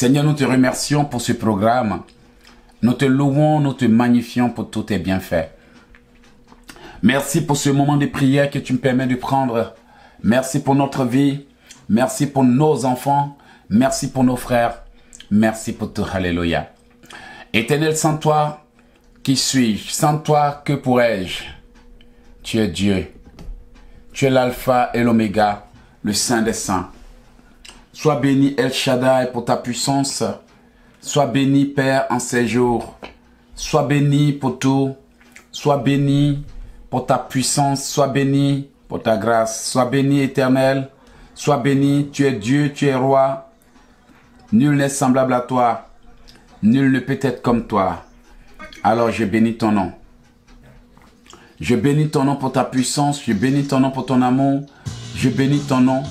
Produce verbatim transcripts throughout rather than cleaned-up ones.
Seigneur, nous te remercions pour ce programme. Nous te louons, nous te magnifions pour tous tes bienfaits. Merci pour ce moment de prière que tu me permets de prendre. Merci pour notre vie. Merci pour nos enfants. Merci pour nos frères. Merci pour tout. Alléluia. Éternel, sans toi, qui suis-je? Sans toi, que pourrais-je? Tu es Dieu. Tu es l'alpha et l'oméga, le Saint des Saints. Sois béni El Shaddai pour ta puissance. Sois béni Père en ces jours. Sois béni pour tout. Sois béni pour ta puissance. Sois béni pour ta grâce. Sois béni Éternel. Sois béni. Tu es Dieu, tu es roi. Nul n'est semblable à toi. Nul ne peut être comme toi. Alors je bénis ton nom. Je bénis ton nom pour ta puissance. Je bénis ton nom pour ton amour. Je bénis ton nom.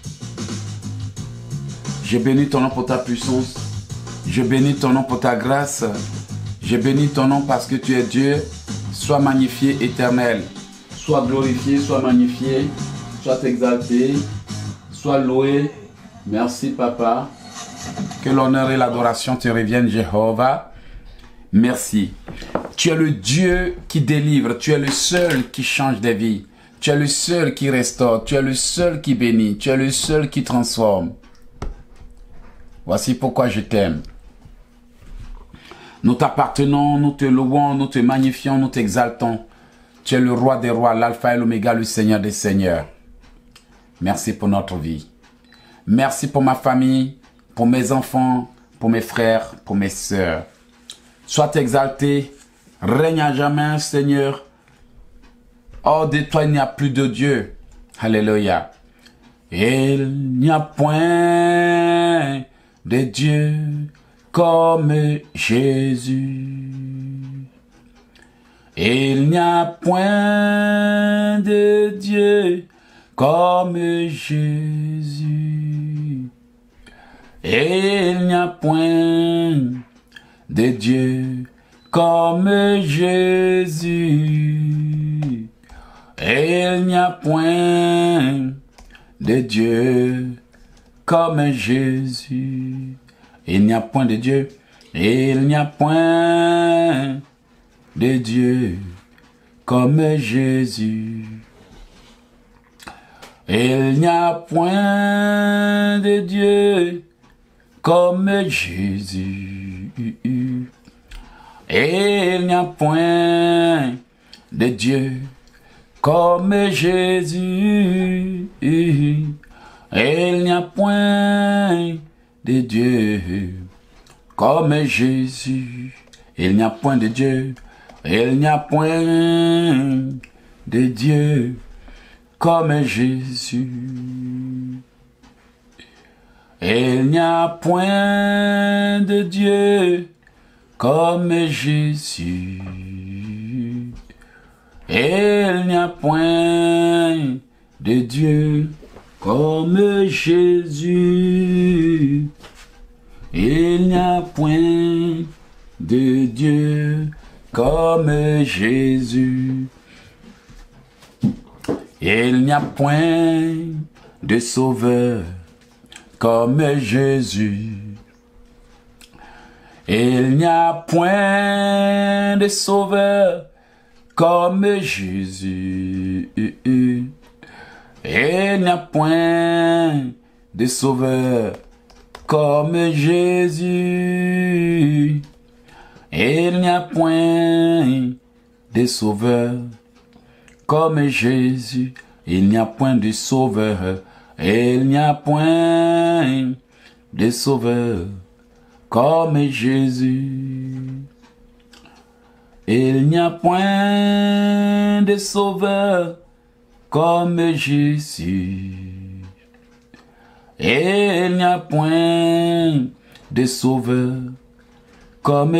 Je bénis ton nom pour ta puissance. Je bénis ton nom pour ta grâce. Je bénis ton nom parce que tu es Dieu. Sois magnifié, Éternel. Sois glorifié, sois magnifié. Sois exalté. Sois loué. Merci, Papa. Que l'honneur et l'adoration te reviennent, Jéhovah. Merci. Tu es le Dieu qui délivre. Tu es le seul qui change des vies. Tu es le seul qui restaure. Tu es le seul qui bénit. Tu es le seul qui transforme. Voici pourquoi je t'aime. Nous t'appartenons, nous te louons, nous te magnifions, nous t'exaltons. Tu es le roi des rois, l'alpha et l'oméga, le Seigneur des seigneurs. Merci pour notre vie. Merci pour ma famille, pour mes enfants, pour mes frères, pour mes sœurs. Sois exalté, règne à jamais, Seigneur. Hors de toi, il n'y a plus de Dieu. Alléluia. Il n'y a point de Dieu comme Jésus. Il n'y a point de Dieu comme Jésus. Il n'y a point de Dieu comme Jésus. Il n'y a point de Dieu comme Jésus. Il n'y a point de Dieu. Il n'y a point de Dieu comme Jésus. Il n'y a point de Dieu comme Jésus. Il n'y a point de Dieu comme Jésus. Il n'y a point de Dieu comme Jésus. Il n'y a point de Dieu. Il n'y a point de Dieu comme Jésus. Il n'y a point de Dieu comme Jésus. Il n'y a point de Dieu comme Jésus. Il n'y a point de Dieu comme Jésus. Il n'y a point de sauveur comme Jésus. Il n'y a point de sauveur comme Jésus. Il n'y a point de sauveur comme Jésus. Il n'y a point de sauveur comme Jésus. Il n'y a point de sauveur. Il n'y a point de sauveur comme Jésus. Il n'y a point de sauveur comme Jésus. Il n'y a point de sauveur comme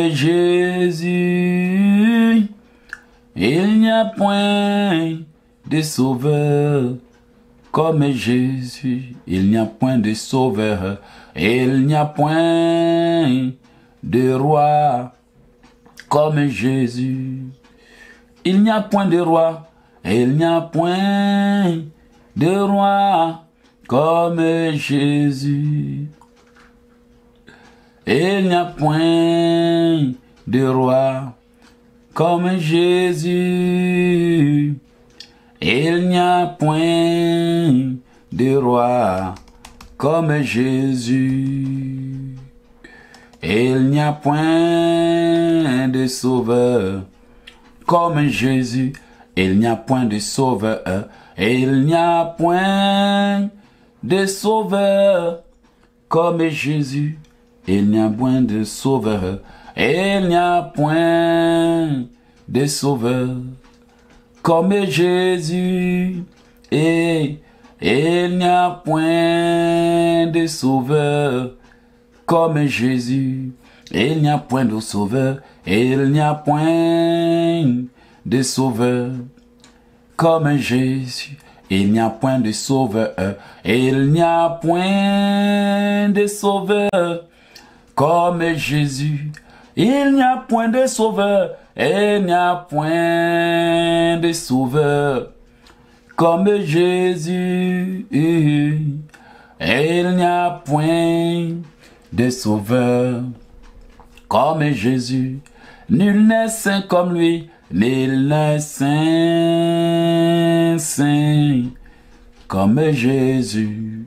Jésus. Il n'y a point de sauveur comme Jésus. Il n'y a point de sauveur. Il n'y a point de roi comme Jésus. Il n'y a point de roi. Il n'y a point de roi comme Jésus. Il n'y a point de roi comme Jésus. Il n'y a point de roi comme Jésus. Il n'y a point de sauveur comme Jésus. Il n'y a point de sauveur. Il n'y a point de sauveur comme Jésus. Il n'y a point de sauveur. Il n'y a point de sauveur comme Jésus. Et il n'y a point de sauveur comme Jésus. Il n'y a point de sauveur. Il n'y a point de sauveur comme Jésus. Il n'y a point de sauveur. Il n'y a point de sauveur comme Jésus. Il n'y a point de sauveur. Il n'y a point de sauveur comme Jésus. Il n'y a point de sauveur comme Jésus. Nul n'est saint comme lui. Nul n'est saint, saint comme Jésus.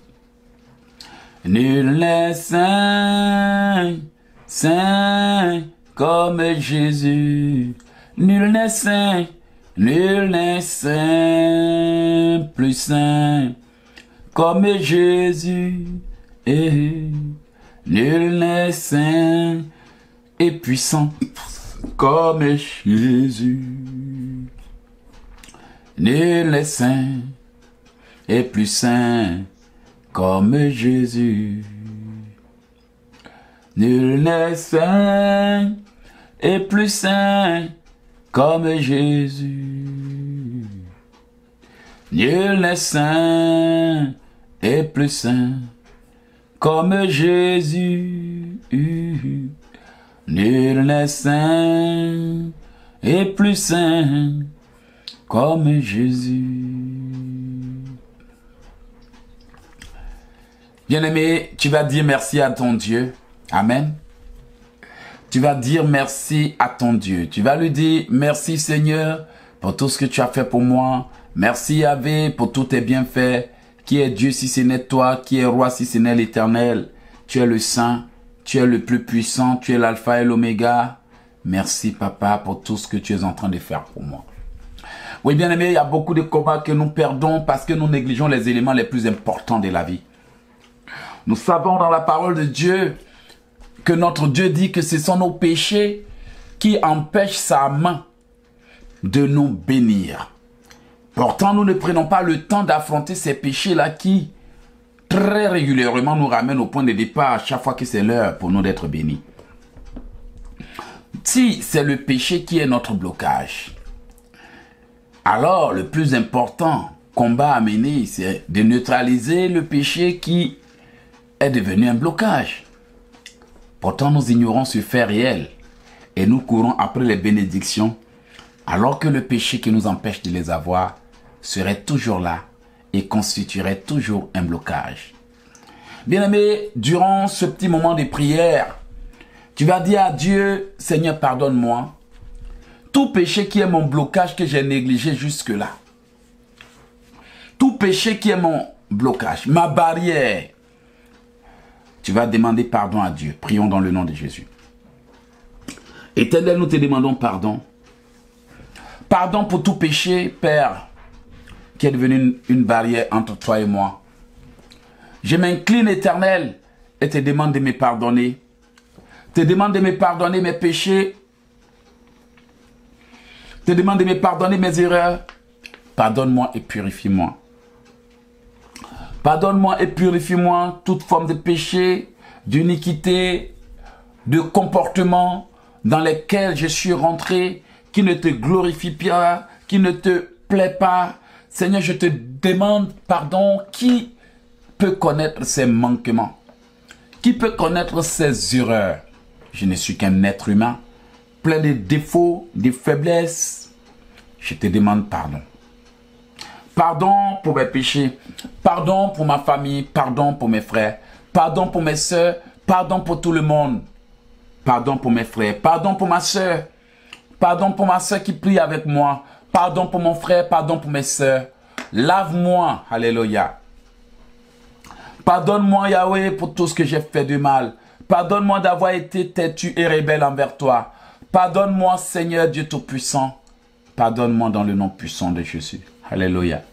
Nul n'est saint, saint comme Jésus. Nul n'est saint, nul n'est saint, plus saint comme Jésus. Et nul n'est saint et puissant comme Jésus. Nul n'est saint et plus saint comme Jésus. Nul n'est saint et plus saint comme Jésus. Nul n'est saint et plus saint comme Jésus. Nul n'est saint et plus saint comme Jésus. Bien-aimé, tu vas dire merci à ton Dieu. Amen. Tu vas dire merci à ton Dieu. Tu vas lui dire merci Seigneur pour tout ce que tu as fait pour moi. Merci Yahvé pour tous tes bienfaits. Qui est Dieu si ce n'est toi? Qui est roi si ce n'est l'Éternel? Tu es le Saint. Tu es le plus puissant. Tu es l'Alpha et l'Oméga. Merci Papa pour tout ce que tu es en train de faire pour moi. Oui, bien aimé, il y a beaucoup de combats que nous perdons parce que nous négligeons les éléments les plus importants de la vie. Nous savons dans la parole de Dieu que notre Dieu dit que ce sont nos péchés qui empêchent sa main de nous bénir. Pourtant, nous ne prenons pas le temps d'affronter ces péchés-là qui, très régulièrement, nous ramènent au point de départ à chaque fois que c'est l'heure pour nous d'être bénis. Si c'est le péché qui est notre blocage, alors le plus important combat à mener, c'est de neutraliser le péché qui est devenu un blocage. Pourtant, nous ignorons ce fait réel et nous courons après les bénédictions, alors que le péché qui nous empêche de les avoir serait toujours là et constituerait toujours un blocage. Bien-aimé, durant ce petit moment de prière, tu vas dire à Dieu, Seigneur, pardonne-moi tout péché qui est mon blocage que j'ai négligé jusque-là. Tout péché qui est mon blocage, ma barrière. Tu vas demander pardon à Dieu. Prions dans le nom de Jésus. Éternel, nous te demandons pardon. Pardon pour tout péché, Père, qui est devenu une, une barrière entre toi et moi. Je m'incline, Éternel, et te demande de me pardonner. Te demande de me pardonner mes péchés. Te demande de me pardonner mes erreurs. Pardonne-moi et purifie-moi. Pardonne-moi et purifie-moi toute forme de péché, d'iniquité, de comportement dans lesquels je suis rentré, qui ne te glorifie pas, qui ne te plaît pas. Seigneur, je te demande pardon. Qui peut connaître ces manquements? Qui peut connaître ces erreurs? Je ne suis qu'un être humain, plein de défauts, de faiblesses. Je te demande pardon. Pardon pour mes péchés, pardon pour ma famille, pardon pour mes frères, pardon pour mes soeurs, Pardon pour tout le monde. Pardon pour mes frères. Pardon pour ma soeur. Pardon pour ma soeur qui prie avec moi. Pardon pour mon frère. Pardon pour mes soeurs. Lave-moi. Alléluia. Pardonne-moi, Yahweh, pour tout ce que j'ai fait de mal. Pardonne-moi d'avoir été têtu et rebelle envers toi. Pardonne-moi, Seigneur Dieu Tout-Puissant. Pardonne-moi dans le nom puissant de Jésus. Alléluia.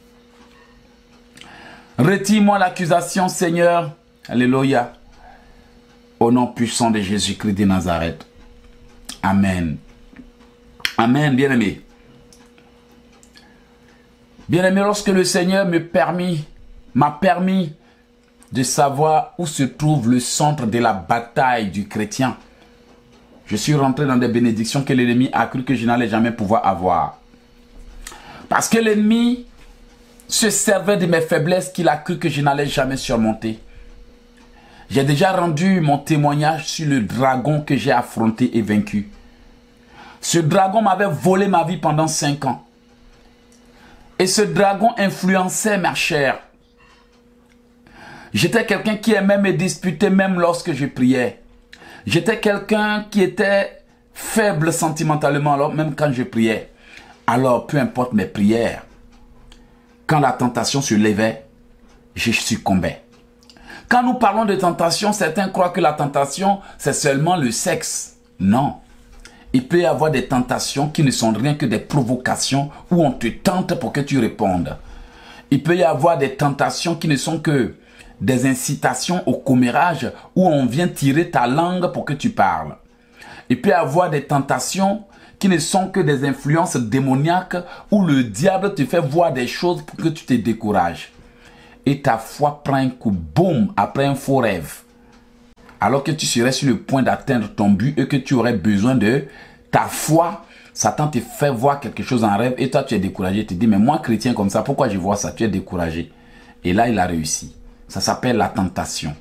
Retire-moi l'accusation, Seigneur. Alléluia. Au nom puissant de Jésus-Christ de Nazareth. Amen. Amen, bien-aimé. Bien-aimé, lorsque le Seigneur me permis, m'a permis de savoir où se trouve le centre de la bataille du chrétien, je suis rentré dans des bénédictions que l'ennemi a cru que je n'allais jamais pouvoir avoir. Parce que l'ennemi se servait de mes faiblesses qu'il a cru que je n'allais jamais surmonter. J'ai déjà rendu mon témoignage sur le dragon que j'ai affronté et vaincu. Ce dragon m'avait volé ma vie pendant cinq ans. Et ce dragon influençait ma chair. J'étais quelqu'un qui aimait me disputer même lorsque je priais. J'étais quelqu'un qui était faible sentimentalement, alors même quand je priais. Alors, peu importe mes prières, quand la tentation se levait, je succombais. Quand nous parlons de tentation, certains croient que la tentation, c'est seulement le sexe. Non. Il peut y avoir des tentations qui ne sont rien que des provocations où on te tente pour que tu répondes. Il peut y avoir des tentations qui ne sont que des incitations au commérage où on vient tirer ta langue pour que tu parles. Il peut y avoir des tentations qui ne sont que des influences démoniaques où le diable te fait voir des choses pour que tu te décourages. Et ta foi prend un coup, boum, après un faux rêve. Alors que tu serais sur le point d'atteindre ton but et que tu aurais besoin de ta foi, Satan te fait voir quelque chose en rêve et toi tu es découragé. Tu te dis, mais moi chrétien comme ça, pourquoi je vois ça? Tu es découragé. Et là, il a réussi. Ça s'appelle la tentation.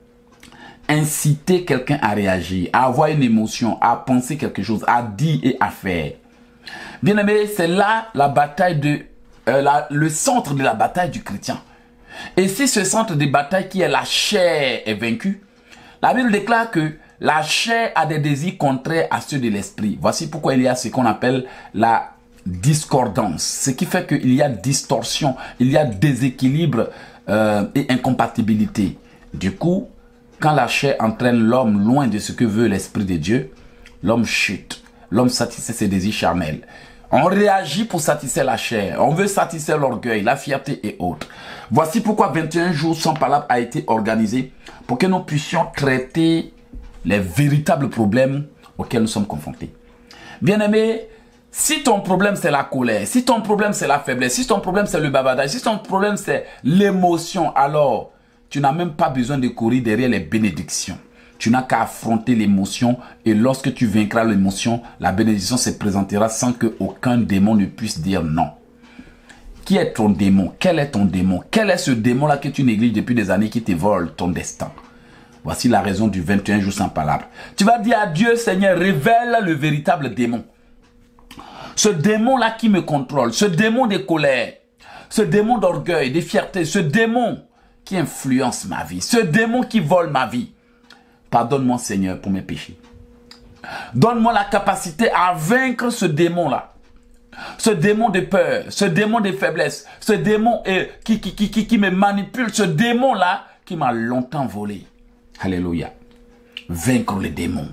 Inciter quelqu'un à réagir, à avoir une émotion, à penser quelque chose, à dire et à faire. Bien aimé, c'est là la bataille de, euh, la, le centre de la bataille du chrétien. Et si ce centre de bataille qui est la chair est vaincu, la Bible déclare que la chair a des désirs contraires à ceux de l'esprit. Voici pourquoi il y a ce qu'on appelle la discordance. Ce qui fait qu'il y a distorsion, il y a déséquilibre euh, et incompatibilité. Du coup, quand la chair entraîne l'homme loin de ce que veut l'Esprit de Dieu, l'homme chute. L'homme satisfait ses désirs charnels. On réagit pour satisfaire la chair. On veut satisfaire l'orgueil, la fierté et autres. Voici pourquoi vingt et un jours sans palabre a été organisé pour que nous puissions traiter les véritables problèmes auxquels nous sommes confrontés. Bien-aimé, si ton problème c'est la colère, si ton problème c'est la faiblesse, si ton problème c'est le bavardage, si ton problème c'est l'émotion, alors tu n'as même pas besoin de courir derrière les bénédictions. Tu n'as qu'à affronter l'émotion et lorsque tu vaincras l'émotion, la bénédiction se présentera sans qu'aucun démon ne puisse dire non. Qui est ton démon? Quel est ton démon? Quel est ce démon-là que tu négliges depuis des années qui te vole ton destin? Voici la raison du vingt et un jours sans palabre. Tu vas dire à Dieu, Seigneur, révèle le véritable démon. Ce démon-là qui me contrôle, ce démon de colère, ce démon d'orgueil, de fierté, ce démon qui influence ma vie, ce démon qui vole ma vie. Pardonne-moi, Seigneur, pour mes péchés. Donne-moi la capacité à vaincre ce démon-là. Ce démon de peur, ce démon de faiblesse, ce démon eh, qui, qui, qui, qui, qui me manipule, ce démon-là qui m'a longtemps volé. Alléluia. Vaincre le démon.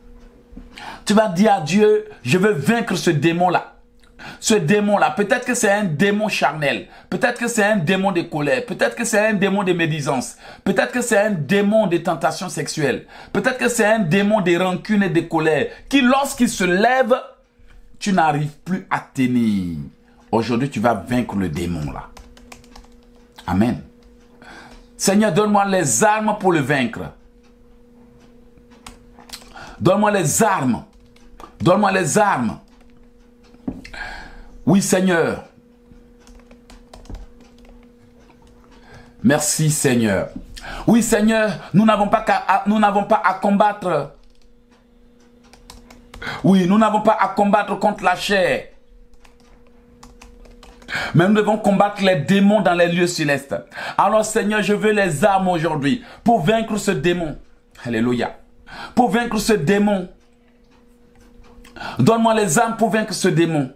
Tu vas dire à Dieu, je veux vaincre ce démon-là. Ce démon-là, peut-être que c'est un démon charnel, peut-être que c'est un démon de colère, peut-être que c'est un démon de médisance, peut-être que c'est un démon de tentation sexuelle, peut-être que c'est un démon de rancune et de colère, qui lorsqu'il se lève, tu n'arrives plus à tenir. Aujourd'hui, tu vas vaincre le démon-là. Amen. Seigneur, donne-moi les armes pour le vaincre. Donne-moi les armes. Donne-moi les armes. Oui, Seigneur. Merci, Seigneur. Oui, Seigneur, nous n'avons pas qu'à, nous n'avons pas à combattre. Oui, nous n'avons pas à combattre contre la chair. Mais nous devons combattre les démons dans les lieux célestes. Alors, Seigneur, je veux les armes aujourd'hui pour vaincre ce démon. Alléluia. Pour vaincre ce démon. Donne-moi les âmes pour vaincre ce démon.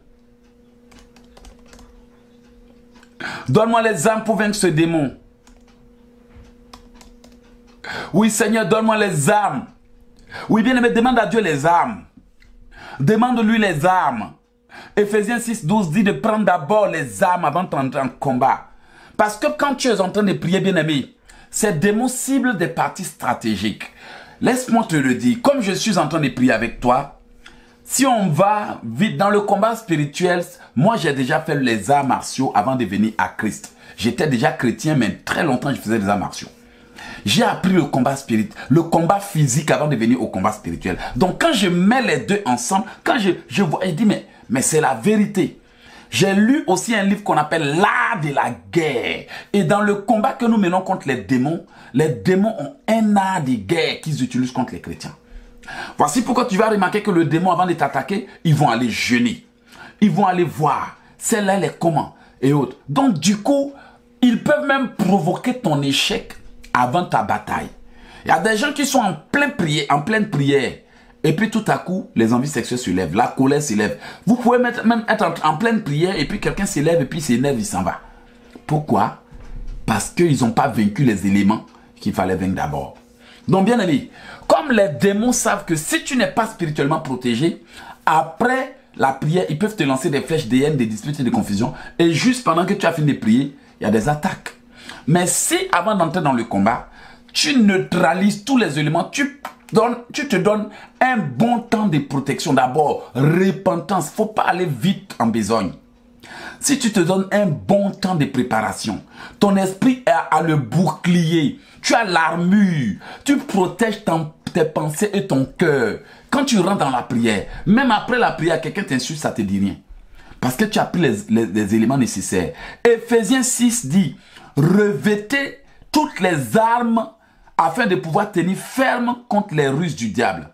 Donne-moi les âmes pour vaincre ce démon. Oui, Seigneur, donne-moi les âmes. Oui, bien aimé, demande à Dieu les âmes. Demande-lui les âmes. Éphésiens six, douze dit de prendre d'abord les âmes avant d'entrer en combat. Parce que quand tu es en train de prier, bien aimé, ces démons ciblent des parties stratégiques. Laisse-moi te le dire, comme je suis en train de prier avec toi, si on va vite dans le combat spirituel, moi j'ai déjà fait les arts martiaux avant de venir à Christ. J'étais déjà chrétien, mais très longtemps je faisais des arts martiaux. J'ai appris le combat spirituel, le combat physique avant de venir au combat spirituel. Donc quand je mets les deux ensemble, quand je, je vois, je dis mais, mais c'est la vérité. J'ai lu aussi un livre qu'on appelle l'art de la guerre. Et dans le combat que nous menons contre les démons, les démons ont un art de guerre qu'ils utilisent contre les chrétiens. Voici pourquoi tu vas remarquer que le démon, avant de t'attaquer, ils vont aller jeûner. Ils vont aller voir. Celle-là, elle est comment et autres. Donc du coup, ils peuvent même provoquer ton échec avant ta bataille. Il y a des gens qui sont en, plein prière, en pleine prière. Et puis tout à coup, les envies sexuelles se lèvent. La colère s'élève. Vous pouvez mettre, même être en, en pleine prière et puis quelqu'un s'élève et puis s'énerve, il s'en va. Pourquoi? Parce qu'ils n'ont pas vaincu les éléments qu'il fallait vaincre d'abord. Donc bien aimé, comme les démons savent que si tu n'es pas spirituellement protégé, après la prière, ils peuvent te lancer des flèches de haine, des disputes et des confusions. Et juste pendant que tu as fini de prier, il y a des attaques. Mais si avant d'entrer dans le combat, tu neutralises tous les éléments, tu, donnes, tu te donnes un bon temps de protection. D'abord, repentance. Il ne faut pas aller vite en besogne. Si tu te donnes un bon temps de préparation, ton esprit a, a le bouclier, tu as l'armure, tu protèges ton, tes pensées et ton cœur. Quand tu rentres dans la prière, même après la prière, quelqu'un t'insulte, ça ne te dit rien. Parce que tu as pris les, les, les éléments nécessaires. Éphésiens six dit, revêtez toutes les armes afin de pouvoir tenir ferme contre les ruses du diable.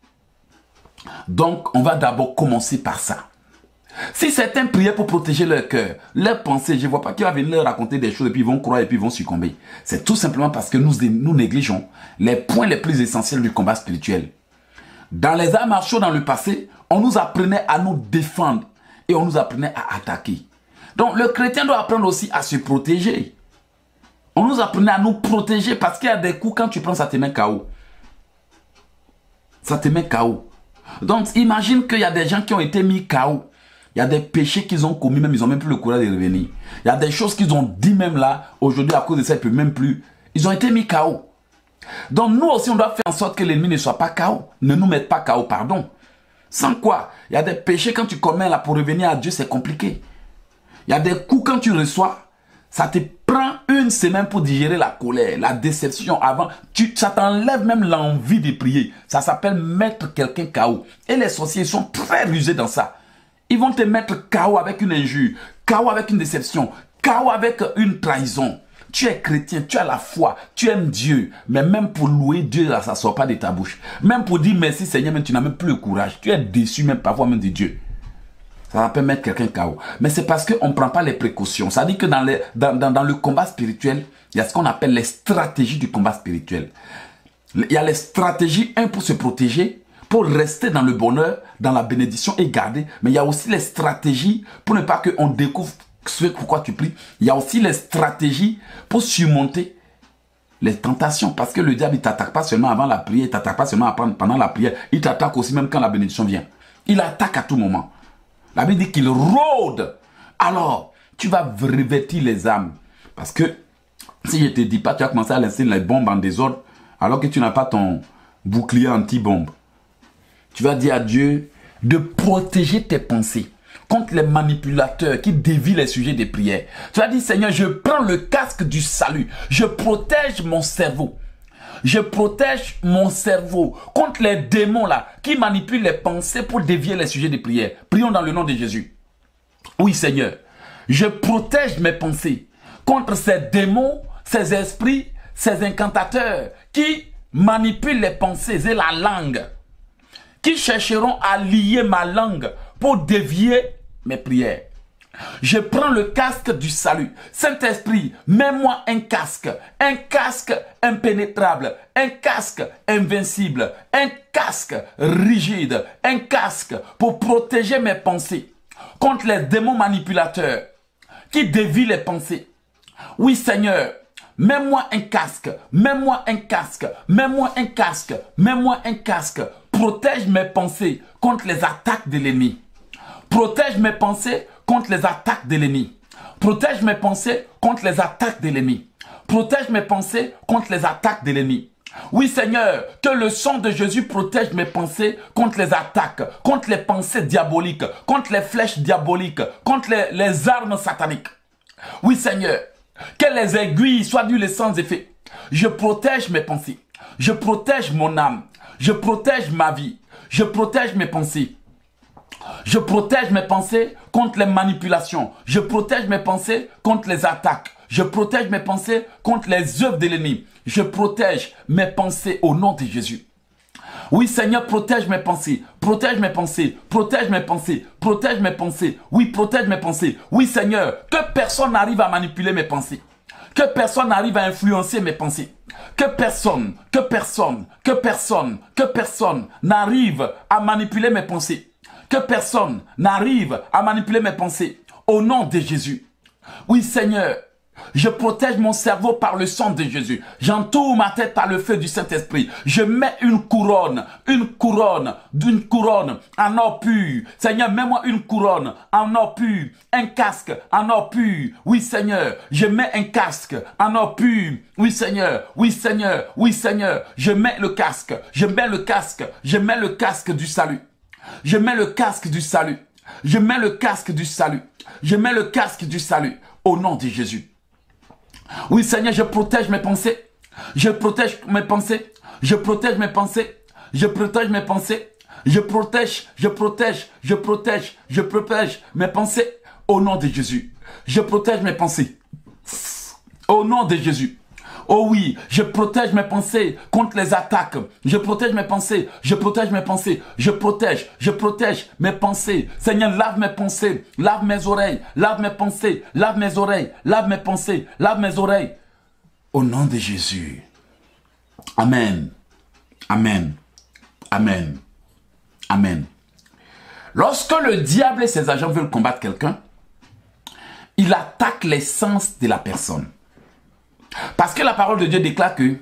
Donc, on va d'abord commencer par ça. Si certains priaient pour protéger leur cœur, leur pensée, je ne vois pas qu'ils vont venir leur raconter des choses et puis ils vont croire et puis ils vont succomber. C'est tout simplement parce que nous, nous négligeons les points les plus essentiels du combat spirituel. Dans les arts martiaux dans le passé, on nous apprenait à nous défendre et on nous apprenait à attaquer. Donc le chrétien doit apprendre aussi à se protéger. On nous apprenait à nous protéger parce qu'il y a des coups, quand tu prends, ça te met K O. Ça te met K O. Donc imagine qu'il y a des gens qui ont été mis K O. Il y a des péchés qu'ils ont commis, même ils n'ont même plus le courage de revenir. Il y a des choses qu'ils ont dit même là, aujourd'hui à cause de ça, ils ne peuvent même plus. Ils ont été mis K O. Donc nous aussi, on doit faire en sorte que l'ennemi ne soit pas K O. Ne nous mette pas K O, pardon. Sans quoi, il y a des péchés quand tu commets là pour revenir à Dieu, c'est compliqué. Il y a des coups quand tu reçois, ça te prend une semaine pour digérer la colère, la déception avant. Tu, ça t'enlève même l'envie de prier. Ça s'appelle mettre quelqu'un K O. Et les sorciers sont très rusés dans ça. Ils vont te mettre K O avec une injure, K O avec une déception, K O avec une trahison. Tu es chrétien, tu as la foi, tu aimes Dieu. Mais même pour louer Dieu, là, ça ne sort pas de ta bouche. Même pour dire merci Seigneur, même tu n'as même plus le courage. Tu es déçu même parfois même de Dieu. Ça va pas mettre quelqu'un K O. Mais c'est parce qu'on ne prend pas les précautions. Ça dit que dans, les, dans, dans, dans le combat spirituel, il y a ce qu'on appelle les stratégies du combat spirituel. Il y a les stratégies, un pour se protéger, pour rester dans le bonheur, dans la bénédiction et garder. Mais il y a aussi les stratégies pour ne pas qu'on découvre ce pourquoi tu pries. Il y a aussi les stratégies pour surmonter les tentations. Parce que le diable, il ne t'attaque pas seulement avant la prière, il ne t'attaque pas seulement pendant la prière, il t'attaque aussi même quand la bénédiction vient. Il attaque à tout moment. La Bible dit qu'il rôde. Alors, tu vas revêtir les âmes. Parce que si je ne te dis pas, tu vas commencer à laisser les bombes en désordre alors que tu n'as pas ton bouclier anti-bombe. Tu vas dire à Dieu de protéger tes pensées contre les manipulateurs qui dévient les sujets des prières. Tu vas dire, Seigneur, je prends le casque du salut. Je protège mon cerveau. Je protège mon cerveau contre les démons là qui manipulent les pensées pour dévier les sujets des prières. Prions dans le nom de Jésus. Oui, Seigneur, je protège mes pensées contre ces démons, ces esprits, ces incantateurs qui manipulent les pensées et la langue, qui chercheront à lier ma langue pour dévier mes prières. Je prends le casque du salut. Saint-Esprit, mets-moi un casque. Un casque impénétrable. Un casque invincible. Un casque rigide. Un casque pour protéger mes pensées contre les démons manipulateurs qui dévient les pensées. Oui, Seigneur, mets-moi un casque. Mets-moi un casque. Mets-moi un casque. Mets-moi un casque. Protège mes pensées contre les attaques de l'ennemi. Protège mes pensées contre les attaques de l'ennemi. Protège mes pensées contre les attaques de l'ennemi. Protège mes pensées contre les attaques de l'ennemi. Oui, Seigneur, que le sang de Jésus protège mes pensées contre les attaques, contre les pensées diaboliques, contre les flèches diaboliques, contre les, les armes sataniques. Oui, Seigneur, que les aiguilles soient d'huile sans effet. Je protège mes pensées. Je protège mon âme. Je protège ma vie. Je protège mes pensées. Je protège mes pensées contre les manipulations. Je protège mes pensées contre les attaques. Je protège mes pensées contre les œuvres de l'ennemi. Je protège mes pensées au nom de Jésus. Oui, Seigneur, protège mes pensées. Protège mes pensées. Protège mes pensées. Protège mes pensées. Oui, protège mes pensées. Oui, Seigneur, que personne n'arrive à manipuler mes pensées. Que personne n'arrive à influencer mes pensées. Que personne, que personne, que personne, que personne n'arrive à manipuler mes pensées. Que personne n'arrive à manipuler mes pensées. Au nom de Jésus. Oui, Seigneur, je protège mon cerveau par le sang de Jésus. J'entoure ma tête par le feu du Saint-Esprit. Je mets une couronne, une couronne, d'une couronne en or pur. Seigneur, mets-moi une couronne en or pur. Un casque en or pur. Oui, Seigneur, je mets un casque en or pur. Oui, Seigneur, oui, Seigneur, oui, Seigneur. Je mets le casque, je mets le casque, je mets le casque du salut. Je mets le casque du salut. Je mets le casque du salut. Je mets le casque du salut au nom de Jésus. Oui, Seigneur, je protège mes pensées. Je protège mes pensées. Je protège mes pensées. Je protège mes pensées. Je protège, je protège, je protège, je protège mes pensées au nom de Jésus. Je protège mes pensées au nom de Jésus. Oh oui, je protège mes pensées contre les attaques. Je protège mes pensées. Je protège mes pensées. Je protège, je protège mes pensées. Seigneur, lave mes pensées. Lave mes oreilles. Lave mes pensées. Lave mes oreilles. Lave mes pensées. Lave mes oreilles. Au nom de Jésus. Amen. Amen. Amen. Amen. Lorsque le diable et ses agents veulent combattre quelqu'un, il attaque l'essence de la personne. Parce que la parole de Dieu déclare que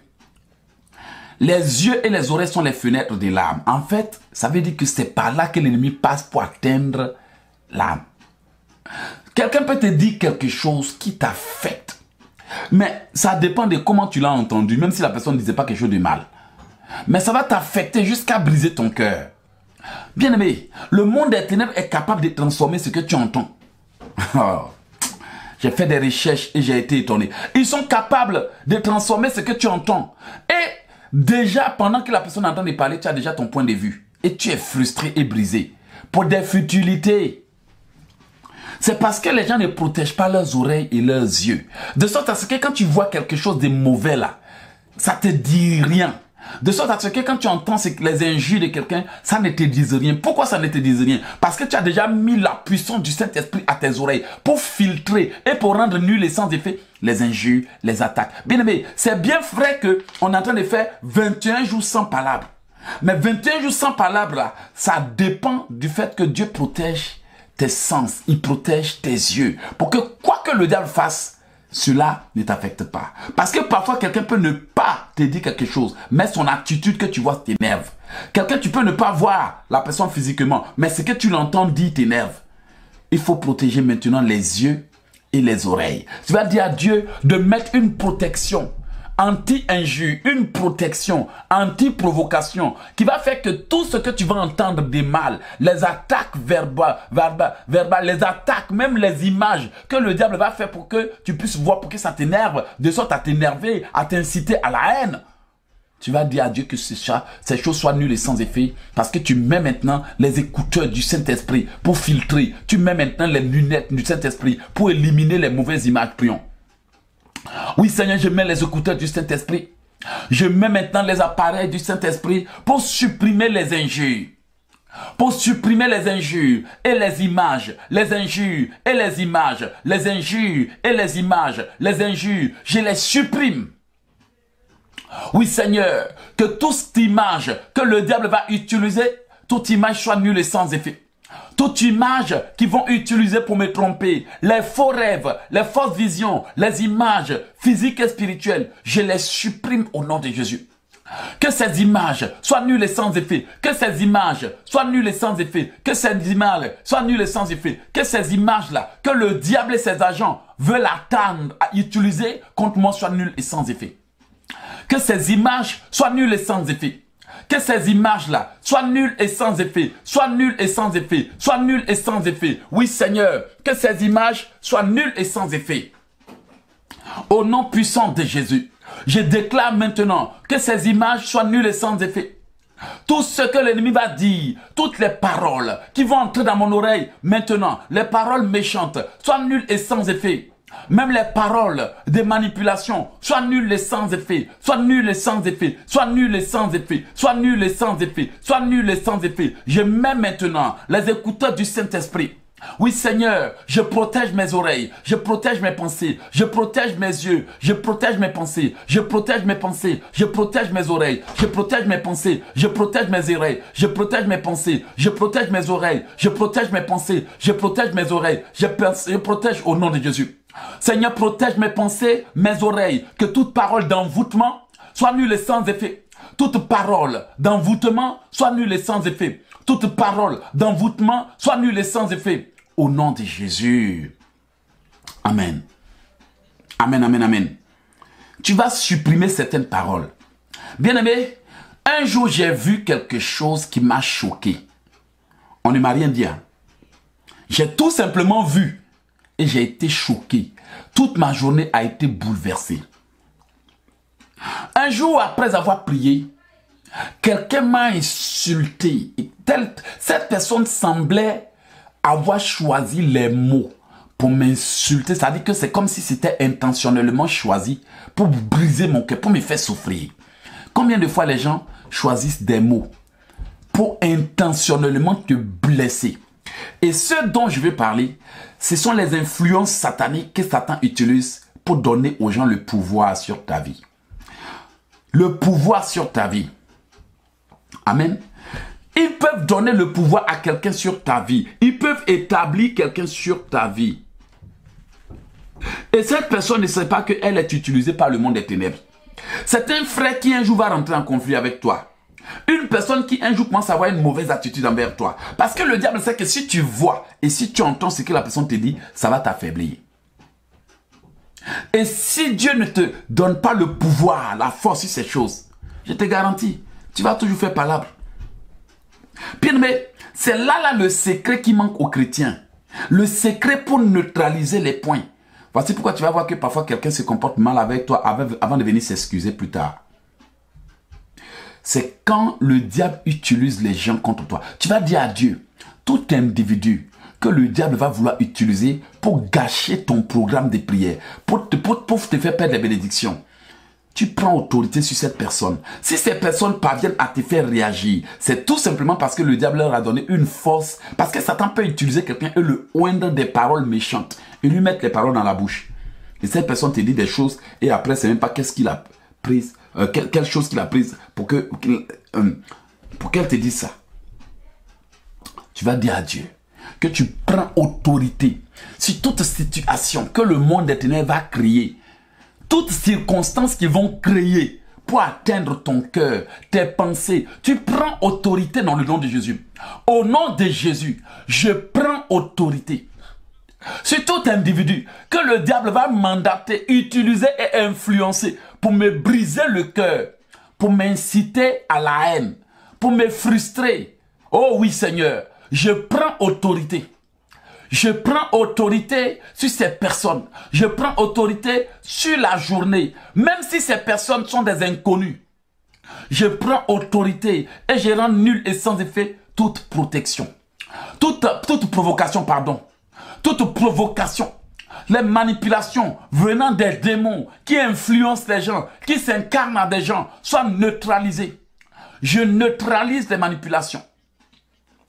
les yeux et les oreilles sont les fenêtres de l'âme. En fait, ça veut dire que c'est par là que l'ennemi passe pour atteindre l'âme. Quelqu'un peut te dire quelque chose qui t'affecte. Mais ça dépend de comment tu l'as entendu, même si la personne ne disait pas quelque chose de mal. Mais ça va t'affecter jusqu'à briser ton cœur. Bien aimé, le monde des ténèbres est capable de transformer ce que tu entends. J'ai fait des recherches et j'ai été étonné. Ils sont capables de transformer ce que tu entends. Et déjà, pendant que la personne entend de parler, tu as déjà ton point de vue. Et tu es frustré et brisé. Pour des futilités. C'est parce que les gens ne protègent pas leurs oreilles et leurs yeux. De sorte à ce que quand tu vois quelque chose de mauvais là, ça te dit rien. De sorte à ce que quand tu entends les injures de quelqu'un, ça ne te dit rien. Pourquoi ça ne te dit rien? Parce que tu as déjà mis la puissance du Saint-Esprit à tes oreilles pour filtrer et pour rendre nul et sans effet les injures, les attaques. Bien aimé, c'est bien vrai qu'on est en train de faire vingt et un jours sans palabres. Mais vingt et un jours sans palabres, là, ça dépend du fait que Dieu protège tes sens, il protège tes yeux. Pour que quoi que le diable fasse, cela ne t'affecte pas. Parce que parfois, quelqu'un peut ne pas te dire quelque chose, mais son attitude que tu vois t'énerve. Quelqu'un, tu peux ne pas voir la personne physiquement, mais ce que tu l'entends dire t'énerve. Il faut protéger maintenant les yeux et les oreilles. Tu vas dire à Dieu de mettre une protection anti-injure, une protection anti-provocation qui va faire que tout ce que tu vas entendre de mal, les attaques verbales, verbales, verbales, les attaques, même les images que le diable va faire pour que tu puisses voir, pour que ça t'énerve, de sorte à t'énerver, à t'inciter à la haine. Tu vas dire à Dieu que ces choses soient nulles et sans effet parce que tu mets maintenant les écouteurs du Saint-Esprit pour filtrer. Tu mets maintenant les lunettes du Saint-Esprit pour éliminer les mauvaises images. Prions. Oui, Seigneur, je mets les écouteurs du Saint-Esprit. Je mets maintenant les appareils du Saint-Esprit pour supprimer les injures. pour supprimer les injures et les images, les injures et les images, les injures et les images, les injures, je les supprime. Oui Seigneur, que toute image que le diable va utiliser, toute image soit nulle et sans effet. Toute image qu'ils vont utiliser pour me tromper, les faux rêves, les fausses visions, les images physiques et spirituelles, je les supprime au nom de Jésus. Que ces images soient nulles et sans effet. Que ces images soient nulles et sans effet. Que ces images soient nulles et sans effet. Que ces images-là, que le diable et ses agents veulent attendre à utiliser contre moi soient nulles et sans effet. Que ces images soient nulles et sans effet. Que ces images-là soient nulles et sans effet. Soient nulles et sans effet. Soient nulles et sans effet. Oui Seigneur, que ces images soient nulles et sans effet. Au nom puissant de Jésus. Je déclare maintenant que ces images soient nulles et sans effet. Tout ce que l'ennemi va dire, toutes les paroles qui vont entrer dans mon oreille maintenant, les paroles méchantes, soient nulles et sans effet. Même les paroles de manipulation, soient nulles et sans effet, soient nulles et sans effet, soient nulles et sans effet, soient nulles et sans effet, soient nulles et sans effet. Je mets maintenant les écouteurs du Saint-Esprit. Oui Seigneur, je protège mes oreilles, je protège mes pensées, je protège mes yeux, je protège mes pensées, je protège mes pensées, je protège mes oreilles, je protège mes pensées, je protège mes oreilles, je protège mes pensées, je protège mes oreilles, je protège mes pensées, je protège mes oreilles, je, je protège au nom de Jésus. Seigneur, protège mes pensées, mes oreilles, que toute parole d'envoûtement soit nulle et sans effet. Toute parole d'envoûtement soit nulle et sans effet. Toute parole d'envoûtement soit nulle et sans effet. Au nom de Jésus. Amen. Amen, amen, amen. Tu vas supprimer certaines paroles. Bien-aimé, un jour j'ai vu quelque chose qui m'a choqué. On ne m'a rien dit. Hein. J'ai tout simplement vu et j'ai été choqué. Toute ma journée a été bouleversée. Un jour après avoir prié, quelqu'un m'a insulté. Et tel, cette personne semblait avoir choisi les mots pour m'insulter. C'est-à-dire que c'est comme si c'était intentionnellement choisi pour briser mon cœur, pour me faire souffrir. Combien de fois les gens choisissent des mots pour intentionnellement te blesser? Et ce dont je vais parler, ce sont les influences sataniques que Satan utilise pour donner aux gens le pouvoir sur ta vie. Le pouvoir sur ta vie. Amen. Ils peuvent donner le pouvoir à quelqu'un sur ta vie. Ils peuvent établir quelqu'un sur ta vie. Et cette personne ne sait pas qu'elle est utilisée par le monde des ténèbres. C'est un frère qui un jour va rentrer en conflit avec toi. Une personne qui un jour commence à avoir une mauvaise attitude envers toi. Parce que le diable sait que si tu vois et si tu entends ce que la personne te dit, ça va t'affaiblir. Et si Dieu ne te donne pas le pouvoir, la force sur ces choses, je te garantis, tu vas toujours faire palabre. Bien, mais c'est là, là le secret qui manque aux chrétiens. Le secret pour neutraliser les points. Voici pourquoi tu vas voir que parfois quelqu'un se comporte mal avec toi avant de venir s'excuser plus tard. C'est quand le diable utilise les gens contre toi. Tu vas dire à Dieu, tout individu que le diable va vouloir utiliser pour gâcher ton programme de prière, pour te, pour, pour te faire perdre les bénédictions. Tu prends autorité sur cette personne. Si ces personnes parviennent à te faire réagir, c'est tout simplement parce que le diable leur a donné une force. Parce que Satan peut utiliser quelqu'un et le oindre des paroles méchantes et lui mettre les paroles dans la bouche. Et cette personne te dit des choses et après, c'est même pas qu'est-ce qu'il a pris, euh, quelle, quelle chose qu'il a prise pour que euh, pour qu'elle te dise ça. Tu vas dire à Dieu que tu prends autorité sur toute situation que le monde des ténèbres va créer. Toutes circonstances qui vont créer pour atteindre ton cœur, tes pensées. Tu prends autorité dans le nom de Jésus. Au nom de Jésus, je prends autorité sur tout individu que le diable va mandater, utiliser et influencer pour me briser le cœur, pour m'inciter à la haine, pour me frustrer. Oh oui Seigneur, je prends autorité. Je prends autorité sur ces personnes. Je prends autorité sur la journée. Même si ces personnes sont des inconnus. Je prends autorité et je rends nul et sans effet toute protection. Toute, toute provocation, pardon. Toute provocation. Les manipulations venant des démons qui influencent les gens, qui s'incarnent à des gens, soient neutralisées. Je neutralise les manipulations.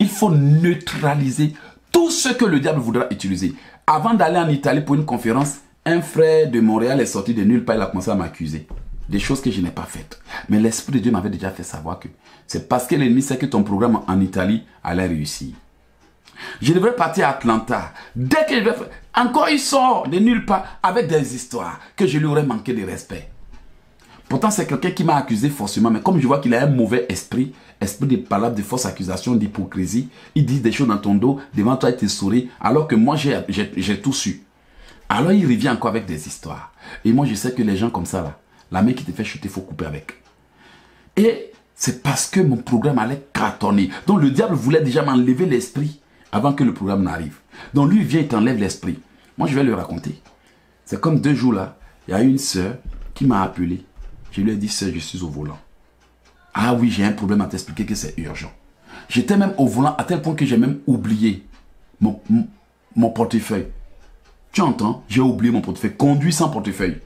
Il faut neutraliser tout ce que le diable voudra utiliser. Avant d'aller en Italie pour une conférence, un frère de Montréal est sorti de nulle part, il a commencé à m'accuser. Des choses que je n'ai pas faites. Mais l'Esprit de Dieu m'avait déjà fait savoir que c'est parce que l'ennemi sait que ton programme en Italie allait réussir. Je devrais partir à Atlanta. Dès que je vais faire... Encore il sort de nulle part avec des histoires que je lui aurais manqué de respect. Pourtant c'est quelqu'un qui m'a accusé forcément. Mais comme je vois qu'il a un mauvais esprit, esprit de palabres, de fausses accusations, d'hypocrisie, il dit des choses dans ton dos, devant toi il te sourit, alors que moi j'ai tout su. Alors il revient encore avec des histoires. Et moi je sais que les gens comme ça là, la main qui te fait chuter, il faut couper avec. Et c'est parce que mon programme allait cartonner. Donc le diable voulait déjà m'enlever l'esprit avant que le programme n'arrive. Donc lui, il vient et t'enlève l'esprit. Moi, je vais lui raconter. C'est comme deux jours là, il y a une sœur qui m'a appelé. Je lui ai dit, sœur, je suis au volant. Ah oui, j'ai un problème à t'expliquer que c'est urgent. J'étais même au volant à tel point que j'ai même oublié mon, mon, mon portefeuille. Tu entends? J'ai oublié mon portefeuille. Conduit sans portefeuille.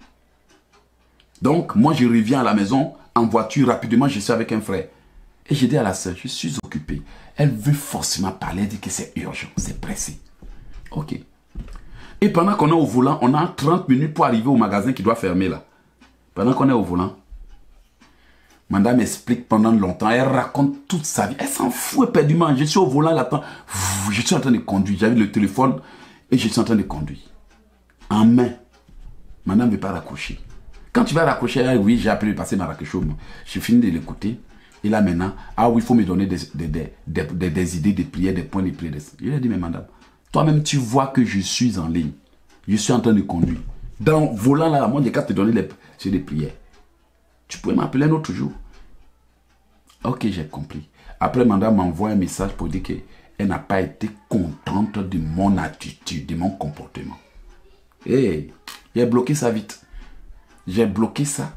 Donc, moi, je reviens à la maison en voiture rapidement. Je suis avec un frère. Et j'ai dit à la sœur, je suis occupé. Elle veut forcément parler, elle dit que c'est urgent, c'est pressé. Ok. Et pendant qu'on est au volant, on a trente minutes pour arriver au magasin qui doit fermer là. Pendant qu'on est au volant, madame explique pendant longtemps, elle raconte toute sa vie. Elle s'en fout éperdument. Je suis au volant, elle attend. Je suis en train de conduire. J'avais le téléphone et je suis en train de conduire. En main. Madame ne veut pas raccrocher. Quand tu vas raccrocher, elle, oui, j'ai appelé, passer ma raccroche. J'ai fini de l'écouter. Et là maintenant, ah oui, il faut me donner des, des, des, des, des, des idées, des prières, des points de prière. Je lui ai dit, mais madame, toi-même tu vois que je suis en ligne. Je suis en train de conduire. Dans le volant là, moi, j'ai qu'à te donner les, des prières. Tu pourrais m'appeler un autre jour. Ok, j'ai compris. Après, madame m'envoie un message pour dire qu'elle n'a pas été contente de mon attitude, de mon comportement. Et hey, j'ai bloqué ça vite. J'ai bloqué ça.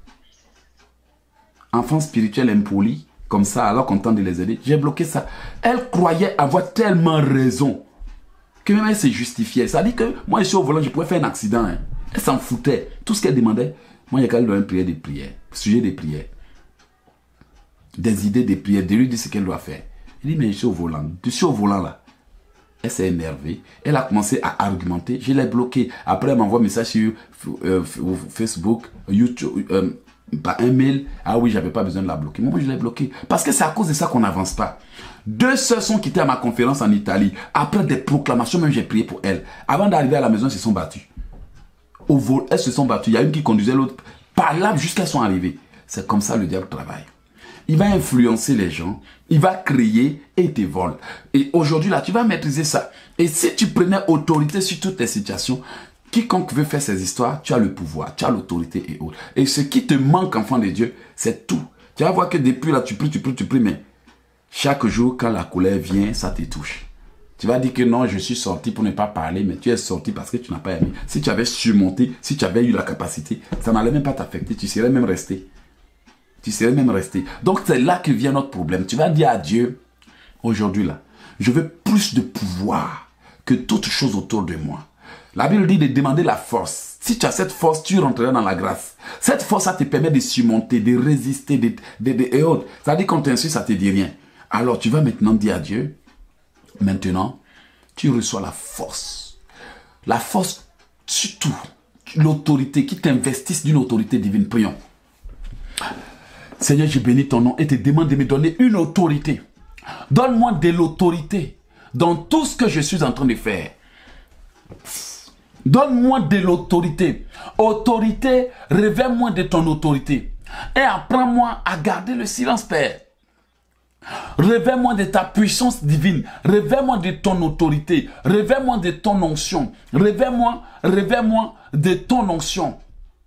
Enfant spirituel impoli, comme ça, alors qu'on tente de les aider. J'ai bloqué ça. Elle croyait avoir tellement raison que même elle se justifiait. Ça dit que moi, je suis au volant, je pourrais faire un accident. Hein. Elle s'en foutait. Tout ce qu'elle demandait, moi, il y a qu'à lui donner une prière, des prières. Sujet des prières. Des idées des prières. De lui dire ce qu'elle doit faire. Il dit, mais je suis au volant. Je suis au volant là. Elle s'est énervée. Elle a commencé à argumenter. Je l'ai bloqué. Après, elle m'envoie un message sur euh, Facebook, YouTube. Euh, Par un mail, ah oui, j'avais pas besoin de la bloquer. Moi, je l'ai bloqué. Parce que c'est à cause de ça qu'on n'avance pas. Deux sœurs sont quittées à ma conférence en Italie. Après des proclamations, même j'ai prié pour elles. Avant d'arriver à la maison, elles se sont battues. Au vol, elles se sont battues. Il y a une qui conduisait l'autre. Par là, jusqu'à qu'elles sont arrivées. C'est comme ça le diable travaille. Il va influencer les gens. Il va créer et te vole. Et aujourd'hui, là, tu vas maîtriser ça. Et si tu prenais autorité sur toutes les situations, quiconque veut faire ces histoires, tu as le pouvoir, tu as l'autorité et autres. Et ce qui te manque, enfant de Dieu, c'est tout. Tu vas voir que depuis là, tu pries, tu pries, tu pries, mais chaque jour, quand la colère vient, ça te touche. Tu vas dire que non, je suis sorti pour ne pas parler, mais tu es sorti parce que tu n'as pas aimé. Si tu avais surmonté, si tu avais eu la capacité, ça n'allait même pas t'affecter, tu serais même resté. Tu serais même resté. Donc c'est là que vient notre problème. Tu vas dire à Dieu, aujourd'hui là, je veux plus de pouvoir que toute chose autour de moi. La Bible dit de demander la force. Si tu as cette force, tu rentreras dans la grâce. Cette force, ça te permet de surmonter, de résister, de, de, de, et autres. Ça dit qu'on t'insulte, ça te dit rien. Alors tu vas maintenant dire à Dieu, maintenant, tu reçois la force. La force, surtout, l'autorité, qui t'investisse d'une autorité divine. Prions. Seigneur, je bénis ton nom et te demande de me donner une autorité. Donne-moi de l'autorité dans tout ce que je suis en train de faire. Donne-moi de l'autorité. Autorité, révèle-moi de ton autorité. Et apprends-moi à garder le silence, Père. Révèle-moi de ta puissance divine. Révèle-moi de ton autorité. Révèle-moi de ton onction. Révèle-moi, révèle-moi de ton onction.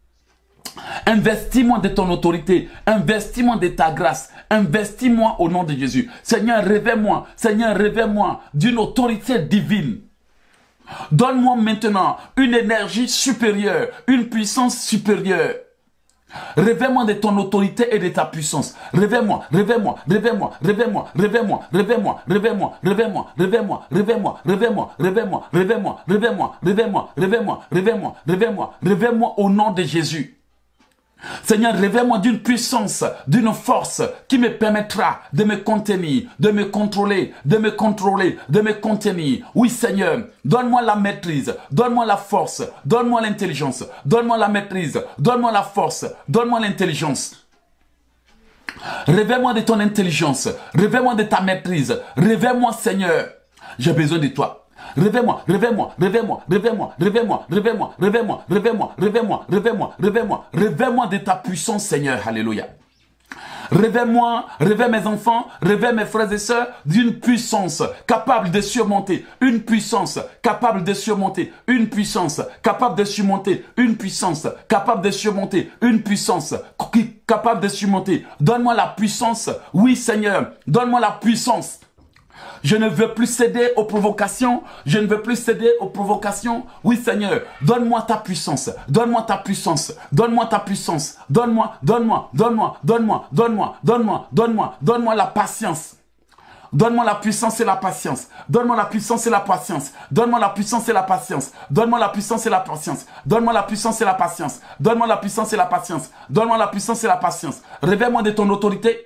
Investis-moi de ton autorité. Investis-moi de ta grâce. Investis-moi au nom de Jésus. Seigneur, révèle-moi. Seigneur, révèle-moi d'une autorité divine. Donne-moi maintenant une énergie supérieure, une puissance supérieure. Révèle-moi de ton autorité et de ta puissance. Révèle-moi, révèle-moi, révèle-moi, révèle-moi, révèle-moi, révèle-moi, révèle-moi, révèle-moi, révèle-moi, révèle-moi, révèle-moi, révèle-moi, révèle-moi, révèle-moi, révèle-moi, révèle-moi, révèle-moi, révèle-moi, révèle-moi au nom de Jésus. Seigneur, révèle-moi d'une puissance, d'une force qui me permettra de me contenir, de me contrôler, de me contrôler, de me contenir. Oui, Seigneur, donne-moi la maîtrise, donne-moi la force, donne-moi l'intelligence, donne-moi la maîtrise, donne-moi la force, donne-moi l'intelligence. Révèle-moi de ton intelligence, révèle-moi de ta maîtrise, révèle-moi, Seigneur. J'ai besoin de toi. Réveille-moi, réveille-moi, réveille-moi, réveille-moi, réveille-moi, réveille-moi, réveille-moi, réveille-moi, réveille-moi, réveille-moi, réveille-moi, réveille-moi de ta puissance, Seigneur. Alléluia. Réveille-moi, réveille mes enfants, réveille mes frères et sœurs d'une puissance capable de surmonter, une puissance capable de surmonter, une puissance capable de surmonter, une puissance capable de surmonter, une puissance capable de surmonter. Donne-moi la puissance, oui Seigneur, donne-moi la puissance. Je ne veux plus céder aux provocations. Je ne veux plus céder aux provocations. Oui, Seigneur, donne-moi ta puissance. Donne-moi ta puissance. Donne-moi ta puissance. Donne-moi, donne-moi, donne-moi, donne-moi, donne-moi, donne-moi, donne-moi, donne-moi la patience. Donne-moi la puissance et la patience. Donne-moi la puissance et la patience. Donne-moi la puissance et la patience. Donne-moi la puissance et la patience. Donne-moi la puissance et la patience. Donne-moi la puissance et la patience. Donne-moi la puissance et la patience. Réveille-moi de ton autorité.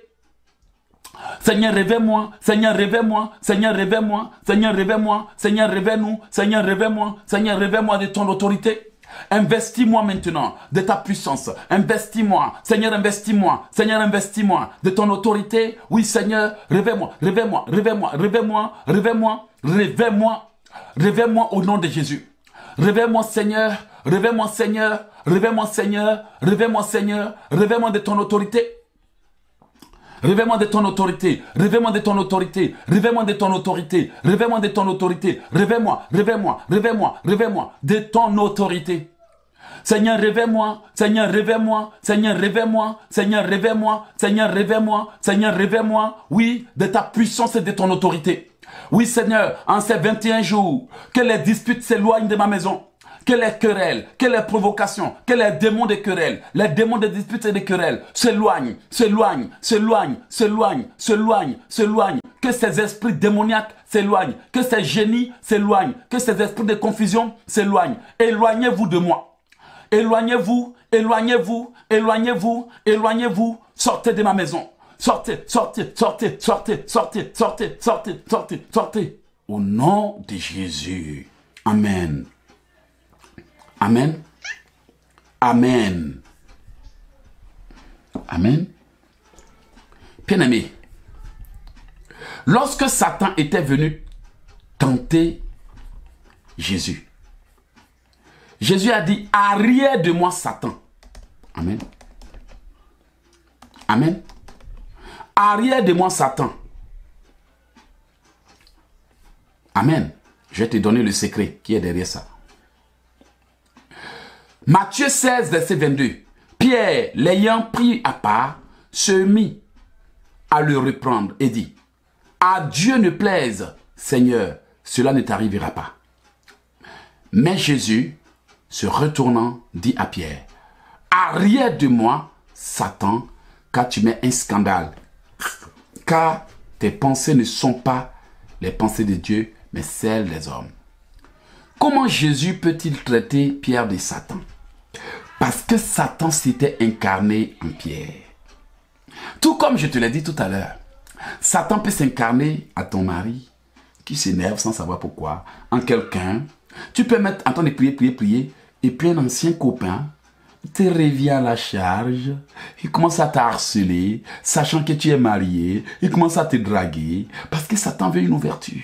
Seigneur, réveille-moi, Seigneur, réveille-moi, Seigneur, réveille-moi, Seigneur, réveille-moi, Seigneur, réveille-nous, Seigneur, réveille-moi, Seigneur, réveille-moi de ton autorité. Investis-moi maintenant de ta puissance. Investis-moi, Seigneur, investis-moi, Seigneur, investis-moi de ton autorité. Oui, Seigneur, réveille-moi, réveille-moi, réveille-moi, réveille-moi, réveille-moi, réveille-moi, réveille-moi au nom de Jésus. Réveille-moi, Seigneur, réveille-moi, Seigneur, réveille-moi, Seigneur, réveille-moi, Seigneur, réveille-moi de ton autorité. Réveille-moi de ton autorité, réveille-moi de ton autorité, réveille-moi de ton autorité, réveille-moi de ton autorité, réveille-moi, réveille-moi, réveille-moi, réveille-moi de ton autorité. Seigneur, réveille-moi, Seigneur, réveille-moi, Seigneur, réveille-moi, Seigneur, réveille-moi, Seigneur, réveille-moi, Seigneur, réveille-moi, oui, de ta puissance et de ton autorité. Oui, Seigneur, en ces vingt et un jours, que les disputes s'éloignent de ma maison. Que les querelles, que les provocations, que les démons de querelles, les démons de disputes et de querelles s'éloignent, s'éloignent, s'éloignent, s'éloignent, s'éloignent, s'éloignent. Que ces esprits démoniaques s'éloignent, que ces génies s'éloignent, que ces esprits de confusion s'éloignent. Éloignez-vous de moi. Éloignez-vous, éloignez-vous, éloignez-vous, éloignez-vous. Sortez de ma maison. Sortez, sortez, sortez, sortez, sortez, sortez, sortez, sortez, sortez. Au nom de Jésus. Amen. Amen. Amen. Amen. Bien-aimé, lorsque Satan était venu tenter Jésus, Jésus a dit, arrière de moi Satan. Amen. Amen. Arrière de moi Satan. Amen. Je vais te donner le secret qui est derrière ça. Matthieu seize, verset vingt-deux. Pierre, l'ayant pris à part, se mit à le reprendre et dit, à Dieu ne plaise, Seigneur, cela ne t'arrivera pas. Mais Jésus, se retournant, dit à Pierre, arrière de moi, Satan, car tu mets un scandale, car tes pensées ne sont pas les pensées de Dieu, mais celles des hommes. Comment Jésus peut-il traiter Pierre de Satan? Parce que Satan s'était incarné en Pierre. Tout comme je te l'ai dit tout à l'heure, Satan peut s'incarner à ton mari, qui s'énerve sans savoir pourquoi, en quelqu'un. Tu peux mettre en train de prier, prier, prier, et puis un ancien copain te revient à la charge, il commence à t'harceler, sachant que tu es marié, il commence à te draguer, parce que Satan veut une ouverture.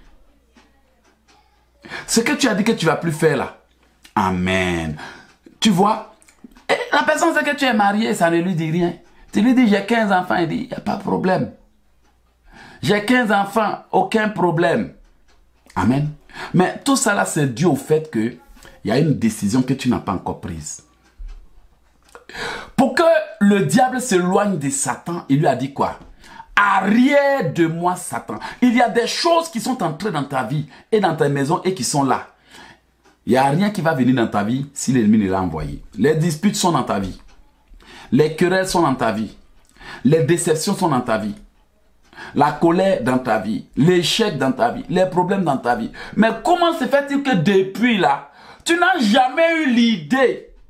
Ce que tu as dit que tu ne vas plus faire là, amen. Tu vois, et la personne sait que tu es marié, ça ne lui dit rien. Tu lui dis j'ai quinze enfants, il dit il n'y a pas de problème. J'ai quinze enfants, aucun problème. Amen. Mais tout ça là, c'est dû au fait qu'il y a une décision que tu n'as pas encore prise. Pour que le diable s'éloigne de Satan, il lui a dit quoi? Arrière de moi, Satan. Il y a des choses qui sont entrées dans ta vie et dans ta maison et qui sont là. Il n'y a rien qui va venir dans ta vie si l'ennemi ne l'a envoyé. Les disputes sont dans ta vie. Les querelles sont dans ta vie. Les déceptions sont dans ta vie. La colère dans ta vie. L'échec dans ta vie. Les problèmes dans ta vie. Mais comment se fait-il que depuis là, tu n'as jamais eu l'idée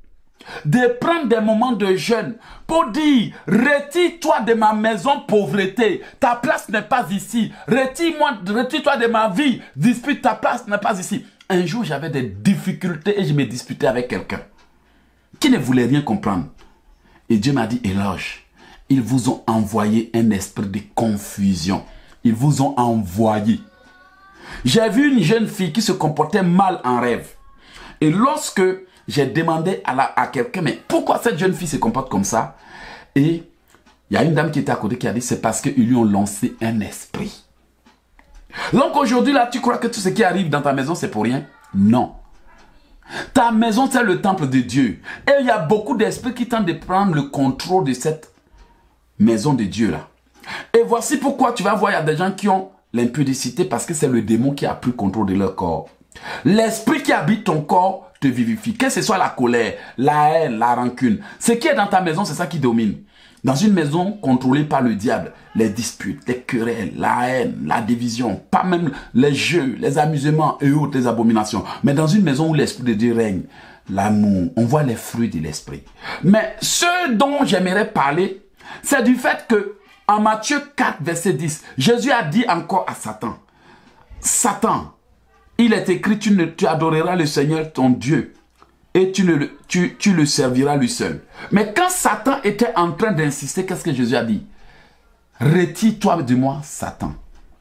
de prendre des moments de jeûne pour dire, retire-toi de ma maison pauvreté, ta place n'est pas ici, retire-moi, retire-toi de ma vie, dispute, ta place n'est pas ici. Un jour, j'avais des difficultés et je me disputais avec quelqu'un qui ne voulait rien comprendre. Et Dieu m'a dit, éloge, ils vous ont envoyé un esprit de confusion. Ils vous ont envoyé. J'ai vu une jeune fille qui se comportait mal en rêve. Et lorsque j'ai demandé à, la, à quelqu'un, mais pourquoi cette jeune fille se comporte comme ça? Et il y a une dame qui était à côté qui a dit, c'est parce qu'ils lui ont lancé un esprit. Donc aujourd'hui, là, tu crois que tout ce qui arrive dans ta maison, c'est pour rien? Non. Ta maison, c'est le temple de Dieu. Et il y a beaucoup d'esprits qui tentent de prendre le contrôle de cette maison de Dieu, là. Et voici pourquoi tu vas voir, il y a des gens qui ont l'impudicité parce que c'est le démon qui a pris contrôle de leur corps. L'esprit qui habite ton corps te vivifie. Que ce soit la colère, la haine, la rancune. Ce qui est dans ta maison, c'est ça qui domine. Dans une maison contrôlée par le diable, les disputes, les querelles, la haine, la division, pas même les jeux, les amusements et autres, les abominations. Mais dans une maison où l'esprit de Dieu règne, l'amour, on voit les fruits de l'esprit. Mais ce dont j'aimerais parler, c'est du fait que en Matthieu quatre, verset dix, Jésus a dit encore à Satan, Satan, il est écrit, tu, ne, tu adoreras le Seigneur ton Dieu et tu, ne, tu, tu le serviras lui seul. Mais quand Satan était en train d'insister, qu'est-ce que Jésus a dit? Retire-toi de moi, Satan.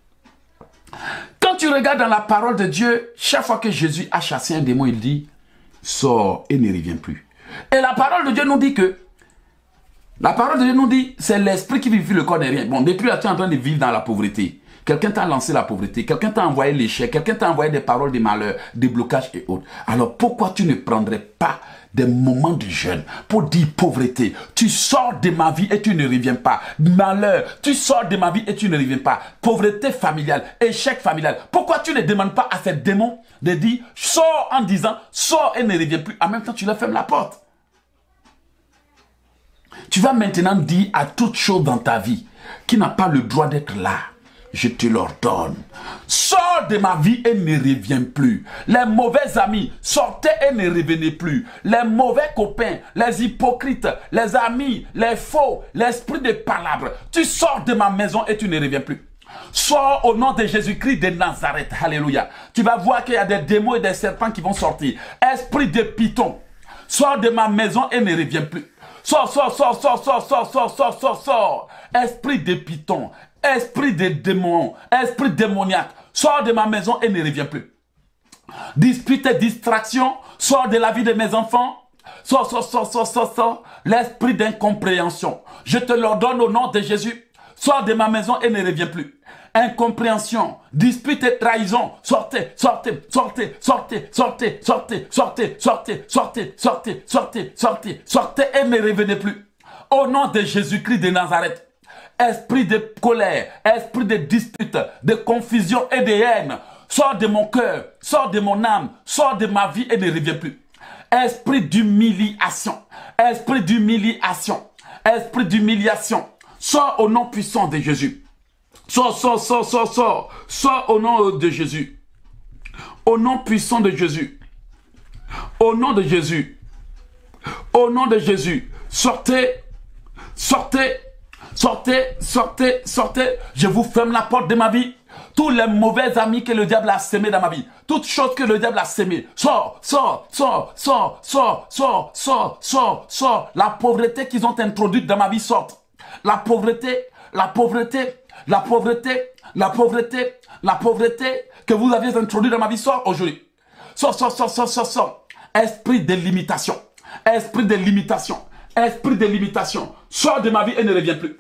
Quand tu regardes dans la parole de Dieu, chaque fois que Jésus a chassé un démon, il dit, sors et ne reviens plus. Et la parole de Dieu nous dit que, la parole de Dieu nous dit, c'est l'esprit qui vivifie le corps de rien. Bon, depuis là, tu es en train de vivre dans la pauvreté. Quelqu'un t'a lancé la pauvreté, quelqu'un t'a envoyé l'échec, quelqu'un t'a envoyé des paroles de malheur, des blocages et autres. Alors pourquoi tu ne prendrais pas des moments de jeûne pour dire pauvreté, tu sors de ma vie et tu ne reviens pas. Malheur, tu sors de ma vie et tu ne reviens pas. Pauvreté familiale, échec familial. Pourquoi tu ne demandes pas à ces démons de dire, sors en disant, sors et ne reviens plus. En même temps, tu leur fermes la porte. Tu vas maintenant dire à toute chose dans ta vie qui n'a pas le droit d'être là. Je te l'ordonne. Sors de ma vie et ne reviens plus. Les mauvais amis, sortez et ne revenez plus. Les mauvais copains, les hypocrites, les amis, les faux, l'esprit de palabres. Tu sors de ma maison et tu ne reviens plus. Sors au nom de Jésus-Christ de Nazareth. Alléluia. Tu vas voir qu'il y a des démons et des serpents qui vont sortir. Esprit de python, sors de ma maison et ne reviens plus. Sors, sors, sors, sors, sors, sors, sors, sors, sors, sors. Esprit de python, esprit de démon, esprit démoniaque, sors de ma maison et ne reviens plus. Dispute et distraction, sors de la vie de mes enfants. Sors, sors, sors, sors, sors, sors. L'esprit d'incompréhension, je te l'ordonne au nom de Jésus. Sors de ma maison et ne reviens plus. Incompréhension, dispute et trahison, sortez, sortez, sortez, sortez, sortez, sortez, sortez, sortez, sortez, sortez, sortez, sortez, sortez et ne revenez plus. Au nom de Jésus-Christ de Nazareth, esprit de colère, esprit de dispute, de confusion et de haine, sors de mon cœur, sors de mon âme, sors de ma vie et ne reviens plus. Esprit d'humiliation, esprit d'humiliation, esprit d'humiliation, sors au nom puissant de Jésus. Sors, sors, sors, sors, sors, sors au nom de Jésus. Au nom puissant de Jésus. Au nom de Jésus. Au nom de Jésus. Sortez, sortez, sortez, sortez, sortez. Je vous ferme la porte de ma vie. Tous les mauvais amis que le diable a sémés dans ma vie. Toutes choses que le diable a sémées. Sors, sors, sors, sors, sors, sors, sors, sors, sors. La pauvreté qu'ils ont introduite dans ma vie sort. La pauvreté, la pauvreté. La pauvreté, la pauvreté, la pauvreté que vous aviez introduite dans ma vie sort aujourd'hui. Sors, sors, sors, sors, sors, sors. Esprit de limitation, esprit de limitation, esprit de limitation. Sors de ma vie et ne reviens plus.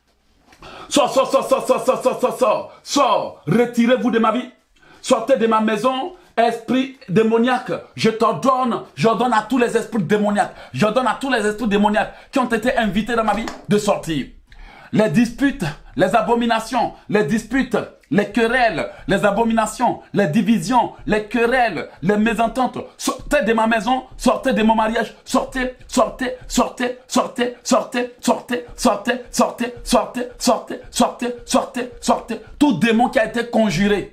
Sors, sors, sors, sors, sors, sors, sors, sors, sors. Sors, retirez-vous de ma vie. Sortez de ma maison. Esprit démoniaque, je t'ordonne, j'ordonne à tous les esprits démoniaques, j'ordonne à tous les esprits démoniaques qui ont été invités dans ma vie de sortir. Les disputes, les abominations, les disputes, les querelles, les abominations, les divisions, les querelles, les mésententes. Sortez de ma maison, sortez de mon mariage, sortez, sortez, sortez, sortez, sortez, sortez, sortez, sortez, sortez, sortez, sortez, sortez, sortez. Tout démon qui a été conjuré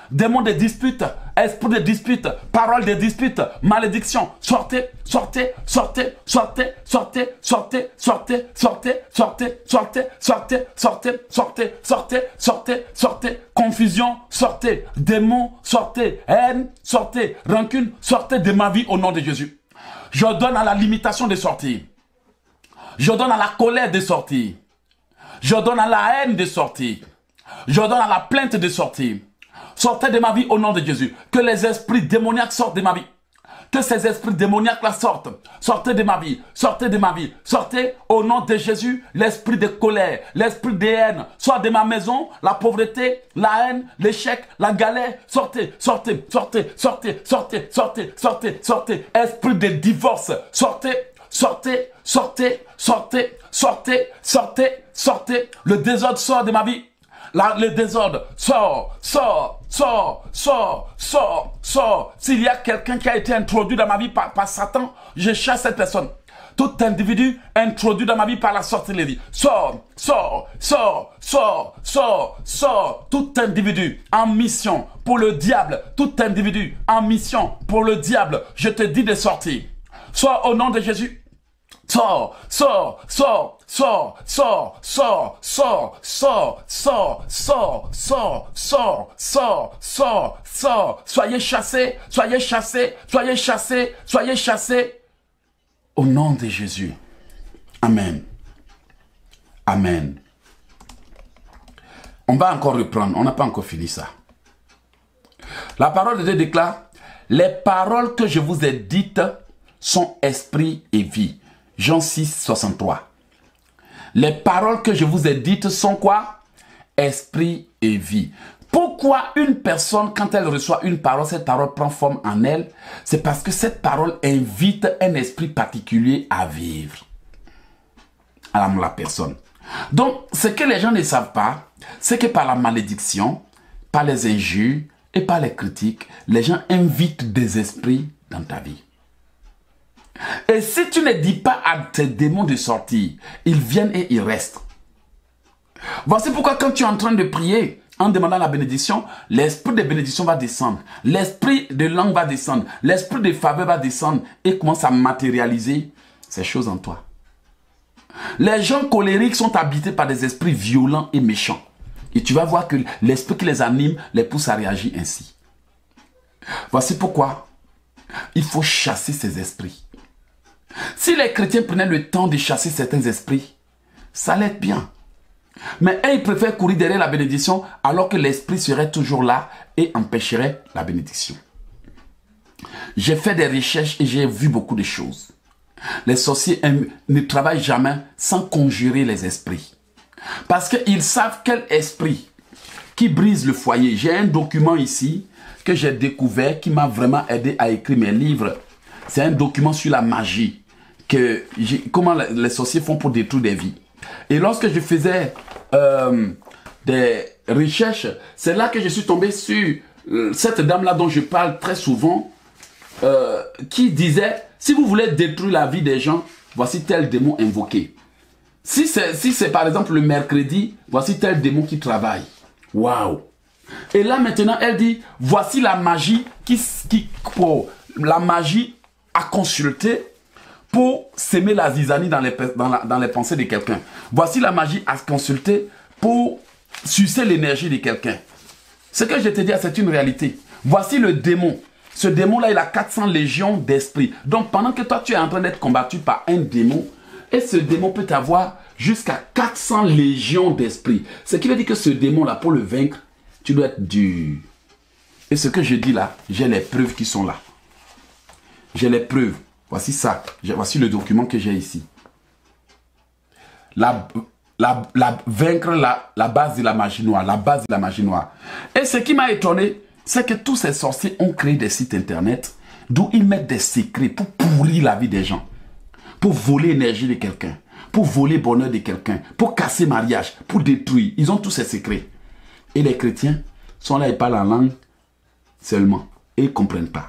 démon de dispute, esprit de dispute, parole de dispute, malédiction, sortez, sortez, sortez, sortez, sortez, sortez, sortez, sortez, sortez, sortez, sortez, sortez, sortez, sortez, sortez, sortez, confusion, sortez, démon, sortez, haine, sortez, rancune, sortez de ma vie au nom de Jésus. Je donne à la limitation de sortir. Je donne à la colère de sortir. Je donne à la haine de sortir. Je donne à la plainte de sortir. Sortez de ma vie au nom de Jésus. Que les esprits démoniaques sortent de ma vie. Que ces esprits démoniaques la sortent. Sortez de ma vie. Sortez de ma vie. Sortez au nom de Jésus. L'esprit de colère, l'esprit de haine. Soit de ma maison, la pauvreté, la haine, l'échec, la galère. Sortez, sortez, sortez, sortez, sortez, sortez, sortez, sortez. Esprit de divorce. Sortez, sortez, sortez, sortez, sortez, sortez, sortez. Le désordre sort de ma vie. La, le désordre, sort, sort, sort, sort, sort, sort. S'il y a quelqu'un qui a été introduit dans ma vie par, par Satan, je chasse cette personne. Tout individu introduit dans ma vie par la sorcellerie. Sort, sort, sort, sort, sort, sort. Tout individu en mission pour le diable. Tout individu en mission pour le diable. Je te dis de sortir. Soit au nom de Jésus. Sors, sors, sors, sors, sors, sors, sors, sors, sors, sors, sors, sors, sors, sors, sors. Soyez chassés, soyez chassés, soyez chassés, soyez chassés. Au nom de Jésus. Amen. Amen. On va encore reprendre, on n'a pas encore fini ça. La parole de Dieu déclare, les paroles que je vous ai dites sont esprit et vie. Jean six, soixante-trois. Les paroles que je vous ai dites sont quoi? Esprit et vie. Pourquoi une personne, quand elle reçoit une parole, cette parole prend forme en elle? C'est parce que cette parole invite un esprit particulier à vivre à la personne. Donc, ce que les gens ne savent pas, c'est que par la malédiction, par les injures et par les critiques, les gens invitent des esprits dans ta vie. Et si tu ne dis pas à tes démons de sortir, ils viennent et ils restent. Voici pourquoi quand tu es en train de prier, en demandant la bénédiction, l'esprit de bénédiction va descendre. L'esprit de langue va descendre. L'esprit de faveur va descendre et commence à matérialiser ces choses en toi. Les gens colériques sont habités par des esprits violents et méchants. Et tu vas voir que l'esprit qui les anime les pousse à réagir ainsi. Voici pourquoi il faut chasser ces esprits. Si les chrétiens prenaient le temps de chasser certains esprits, ça allait être bien. Mais eux, ils préfèrent courir derrière la bénédiction alors que l'esprit serait toujours là et empêcherait la bénédiction. J'ai fait des recherches et j'ai vu beaucoup de choses. Les sorciers ne travaillent jamais sans conjurer les esprits. Parce qu'ils savent quel esprit qui brise le foyer. J'ai un document ici que j'ai découvert qui m'a vraiment aidé à écrire mes livres. C'est un document sur la magie. Que comment les sorciers font pour détruire des vies. Et lorsque je faisais euh, des recherches, c'est là que je suis tombé sur euh, cette dame-là dont je parle très souvent, euh, qui disait, si vous voulez détruire la vie des gens, voici tel démon invoqué. Si c'est si c'est par exemple le mercredi, voici tel démon qui travaille. Waouh! Et là maintenant, elle dit, voici la magie qui, qui pour la magie à consulter pour s'aimer la zizanie dans les, dans, la, dans les pensées de quelqu'un. Voici la magie à consulter pour sucer l'énergie de quelqu'un. Ce que je te dis, c'est une réalité. Voici le démon. Ce démon-là, il a quatre cents légions d'esprits. Donc, pendant que toi, tu es en train d'être combattu par un démon, et ce démon peut avoir jusqu'à quatre cents légions d'esprits. Ce qui veut dire que ce démon-là, pour le vaincre, tu dois être dur. Et ce que je dis là, j'ai les preuves qui sont là. J'ai les preuves. Voici ça. Voici le document que j'ai ici. La, la, la, vaincre la, la base de la magie noire. La base de la magie noire. Et ce qui m'a étonné, c'est que tous ces sorciers ont créé des sites internet d'où ils mettent des secrets pour pourrir la vie des gens. Pour voler l'énergie de quelqu'un. Pour voler le bonheur de quelqu'un. Pour casser mariage. Pour détruire. Ils ont tous ces secrets. Et les chrétiens sont là et parlent en langue seulement. Et ils ne comprennent pas.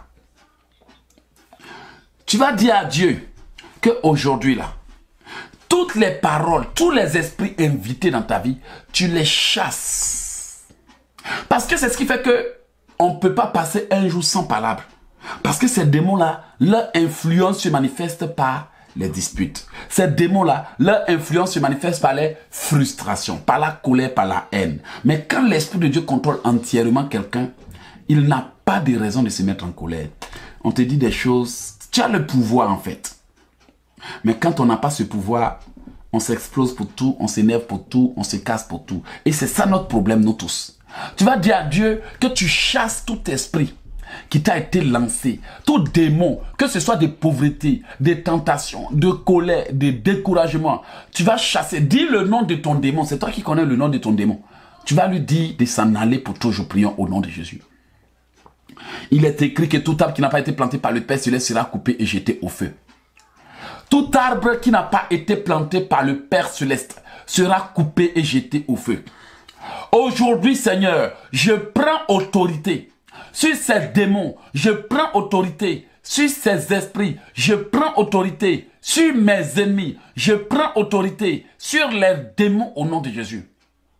Tu vas dire à Dieu qu'aujourd'hui là, toutes les paroles, tous les esprits invités dans ta vie, tu les chasses. Parce que c'est ce qui fait que on ne peut pas passer un jour sans palabre. Parce que ces démons-là, leur influence se manifeste par les disputes. Ces démons-là, leur influence se manifeste par les frustrations, par la colère, par la haine. Mais quand l'Esprit de Dieu contrôle entièrement quelqu'un, il n'a pas de raison de se mettre en colère. On te dit des choses, tu as le pouvoir en fait. Mais quand on n'a pas ce pouvoir, on s'explose pour tout, on s'énerve pour tout, on se casse pour tout. Et c'est ça notre problème, nous tous. Tu vas dire à Dieu que tu chasses tout esprit qui t'a été lancé, tout démon, que ce soit des pauvretés, des tentations, de colère, de découragement. Tu vas chasser, dis le nom de ton démon, c'est toi qui connais le nom de ton démon. Tu vas lui dire de s'en aller pour toujours, prions au nom de Jésus. Il est écrit que tout arbre qui n'a pas été planté par le Père Céleste sera coupé et jeté au feu. Tout arbre qui n'a pas été planté par le Père Céleste sera coupé et jeté au feu. Aujourd'hui, Seigneur, je prends autorité sur ces démons. Je prends autorité sur ces esprits. Je prends autorité sur mes ennemis. Je prends autorité sur les démons au nom de Jésus.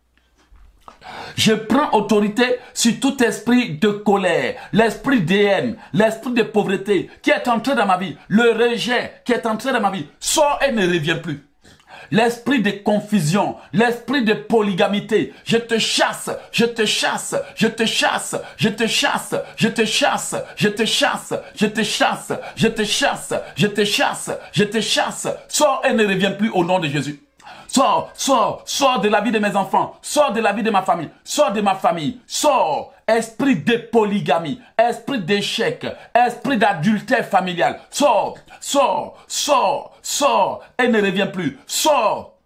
Je prends autorité sur tout esprit de colère, l'esprit de haine, l'esprit de pauvreté qui est entré dans ma vie, le rejet qui est entré dans ma vie, sort et ne revient plus. L'esprit de confusion, l'esprit de polygamité, je te chasse, je te chasse, je te chasse, je te chasse, je te chasse, je te chasse, je te chasse, je te chasse, je te chasse, je te chasse, sors et ne reviens plus au nom de Jésus. Sors, sors, sors de la vie de mes enfants, sors de la vie de ma famille, sors de ma famille, sors, esprit de polygamie, esprit d'échec, esprit d'adultère familial, sors, sors, sors, sors et ne reviens plus, sors,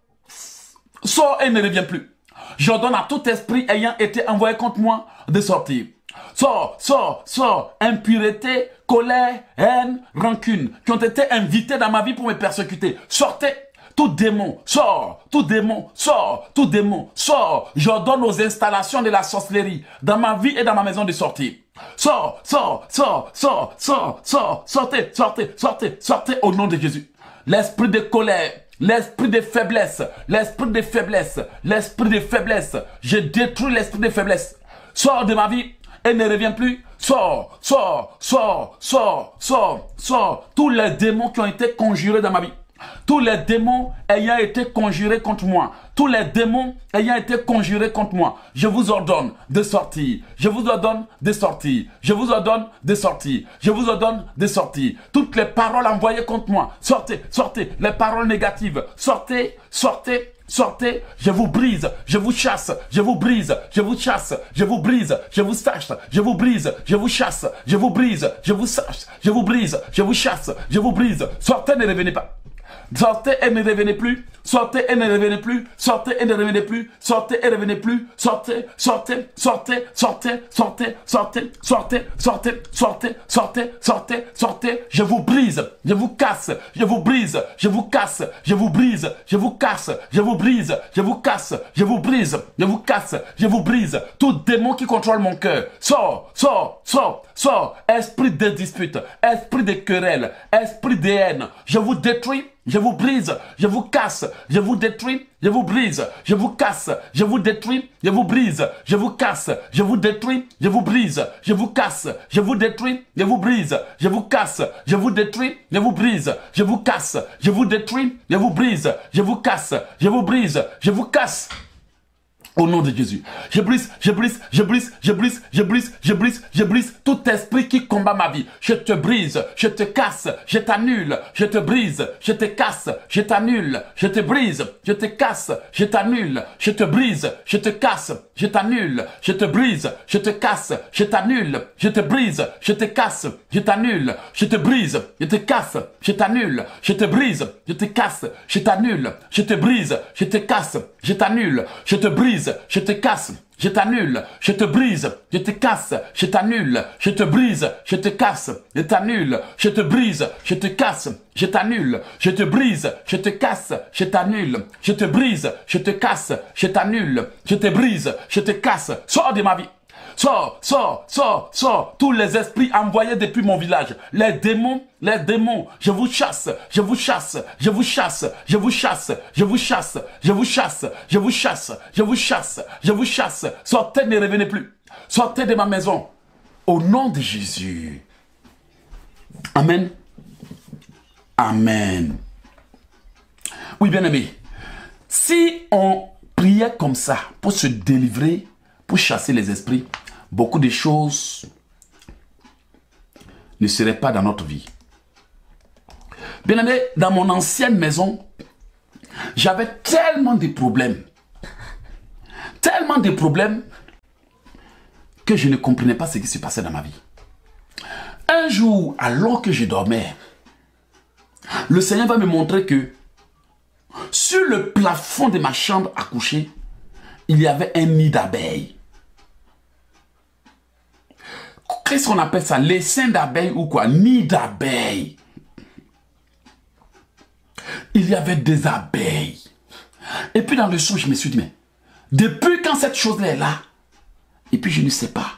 sors et ne reviens plus. J'ordonne à tout esprit ayant été envoyé contre moi de sortir. Sors, sors, sors, impureté, colère, haine, rancune, qui ont été invités dans ma vie pour me persécuter. Sortez. Tout démon, sort, tout démon, sort, tout démon, sort. J'ordonne aux installations de la sorcellerie dans ma vie et dans ma maison de sortir. Sors, sors, sors, sors, sors, sors, sortez, sortez, sortez, sortez au nom de Jésus. L'esprit de colère, l'esprit de faiblesse, l'esprit de faiblesse, l'esprit de faiblesse. Je détruis l'esprit de faiblesse. Sors de ma vie et ne reviens plus. Sors, sors, sors, sors, sors, sors. Tous les démons qui ont été conjurés dans ma vie. Tous les démons ayant été conjurés contre moi, tous les démons ayant été conjurés contre moi, je vous ordonne de sortir, je vous ordonne de sortir, je vous ordonne de sortir, je vous ordonne de sortir. Toutes les paroles envoyées contre moi, sortez, sortez, les paroles négatives, sortez, sortez, sortez, je vous brise, je vous chasse, je vous brise, je vous chasse, je vous brise, je vous sache, je vous brise, je vous chasse, je vous brise, je vous sache, je vous brise, je vous chasse, je vous brise, sortez, ne revenez pas. Sortez et ne revenez plus. Sortez et ne revenez plus. Sortez et ne revenez plus. Sortez et ne revenez plus. Sortez, sortez, sortez, sortez, sortez, sortez, sortez, sortez, sortez, sortez, sortez, sortez. Je vous brise, je vous casse, je vous brise, je vous casse, je vous brise, je vous casse, je vous brise, je vous casse, je vous brise, je vous casse, je vous brise. Tout démon qui contrôle mon cœur, sors, sors, sors, sors. Esprit de dispute, esprit de querelle, esprit de haine, je vous détruis. Je vous brise, je vous casse, je vous détruis, je vous brise, je vous casse, je vous détruis, je vous brise, je vous casse, je vous détruis, je vous brise, je vous casse, je vous détruis, je vous brise, je vous casse, je vous détruis, je vous brise, je vous casse, je vous détruis, je vous brise, je vous casse, je vous brise, je vous casse. Au nom de Jésus, je brise, je brise, je brise, je brise, je brise, je brise, je brise tout esprit qui combat ma vie. Je te brise, je te casse, je t'annule, je te brise, je te casse, je t'annule, je te brise, je te casse, je t'annule, je te brise, je te casse, je t'annule, je te brise, je te casse, je t'annule, je te brise, je te casse, je t'annule, je te brise, je te casse, je t'annule, je te brise, je te casse, je t'annule, je te brise, je te casse, je t'annule, je te brise, je te casse, je t'annule, je te brise, je te casse, je t'annule, je te brise, je te casse, je t'annule, je te brise, je te casse, je t'annule, je te brise, je te casse, je t'annule, je te brise, je te casse, je t'annule, je te brise, je te casse, sors de ma vie. Sors, sors, sors, sors, tous les esprits envoyés depuis mon village, les démons, les démons, je vous chasse, je vous chasse, je vous chasse, je vous chasse, je vous chasse, je vous chasse, je vous chasse, je vous chasse, je vous chasse, sortez, ne revenez plus, sortez de ma maison, Au nom de Jésus. Amen. Amen. Oui, bien-aimé. Si on priait comme ça pour se délivrer, pour chasser les esprits, beaucoup de choses ne seraient pas dans notre vie. Bien-aimé, dans mon ancienne maison, j'avais tellement de problèmes. Tellement de problèmes que je ne comprenais pas ce qui se passait dans ma vie. Un jour, alors que je dormais, le Seigneur va me montrer que sur le plafond de ma chambre à coucher, il y avait un nid d'abeilles. Qu'est-ce qu'on appelle ça? L'essaim d'abeilles ou quoi? Nid d'abeilles. Il y avait des abeilles. Et puis dans le son, je me suis dit, mais depuis quand cette chose-là est là? Et puis je ne sais pas.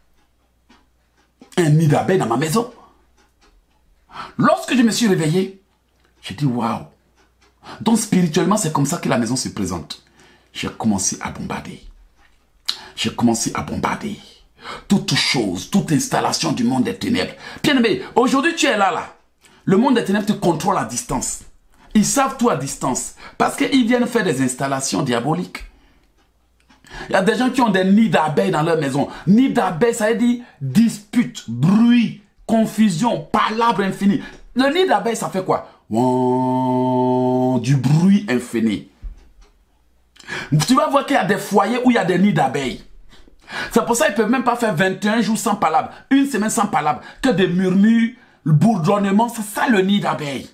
Un nid d'abeilles dans ma maison. Lorsque je me suis réveillé, j'ai dit, waouh. Donc spirituellement, c'est comme ça que la maison se présente. J'ai commencé à bombarder. J'ai commencé à bombarder. Toute chose, toute installation du monde des ténèbres. Bien-aimé, aujourd'hui tu es là, là. Le monde des ténèbres te contrôle à distance. Ils savent tout à distance. Parce qu'ils viennent faire des installations diaboliques. Il y a des gens qui ont des nids d'abeilles dans leur maison. Nids d'abeilles, ça veut dire dispute, bruit, confusion, palabres infinies. Le nid d'abeilles, ça fait quoi? Wow, du bruit infini. Tu vas voir qu'il y a des foyers où il y a des nids d'abeilles. C'est pour ça qu'ils ne peuvent même pas faire vingt et un jours sans palabres, une semaine sans palabres, que des murmures, le bourdonnement, c'est ça le nid d'abeilles.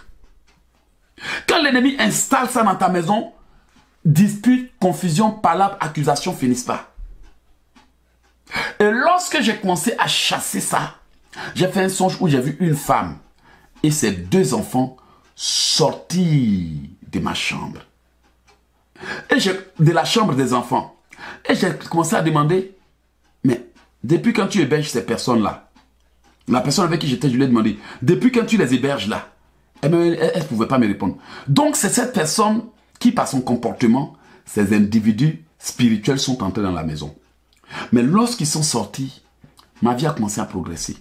Quand l'ennemi installe ça dans ta maison, dispute, confusion, palabres, accusations finissent pas. Et lorsque j'ai commencé à chasser ça, j'ai fait un songe où j'ai vu une femme et ses deux enfants sortir de ma chambre. Et j'ai de la chambre des enfants. Et j'ai commencé à demander, mais depuis quand tu héberges ces personnes-là, la personne avec qui j'étais, je lui ai demandé, depuis quand tu les héberges là, elle ne pouvait pas me répondre. Donc c'est cette personne qui, par son comportement, ces individus spirituels sont entrés dans la maison. Mais lorsqu'ils sont sortis, ma vie a commencé à progresser.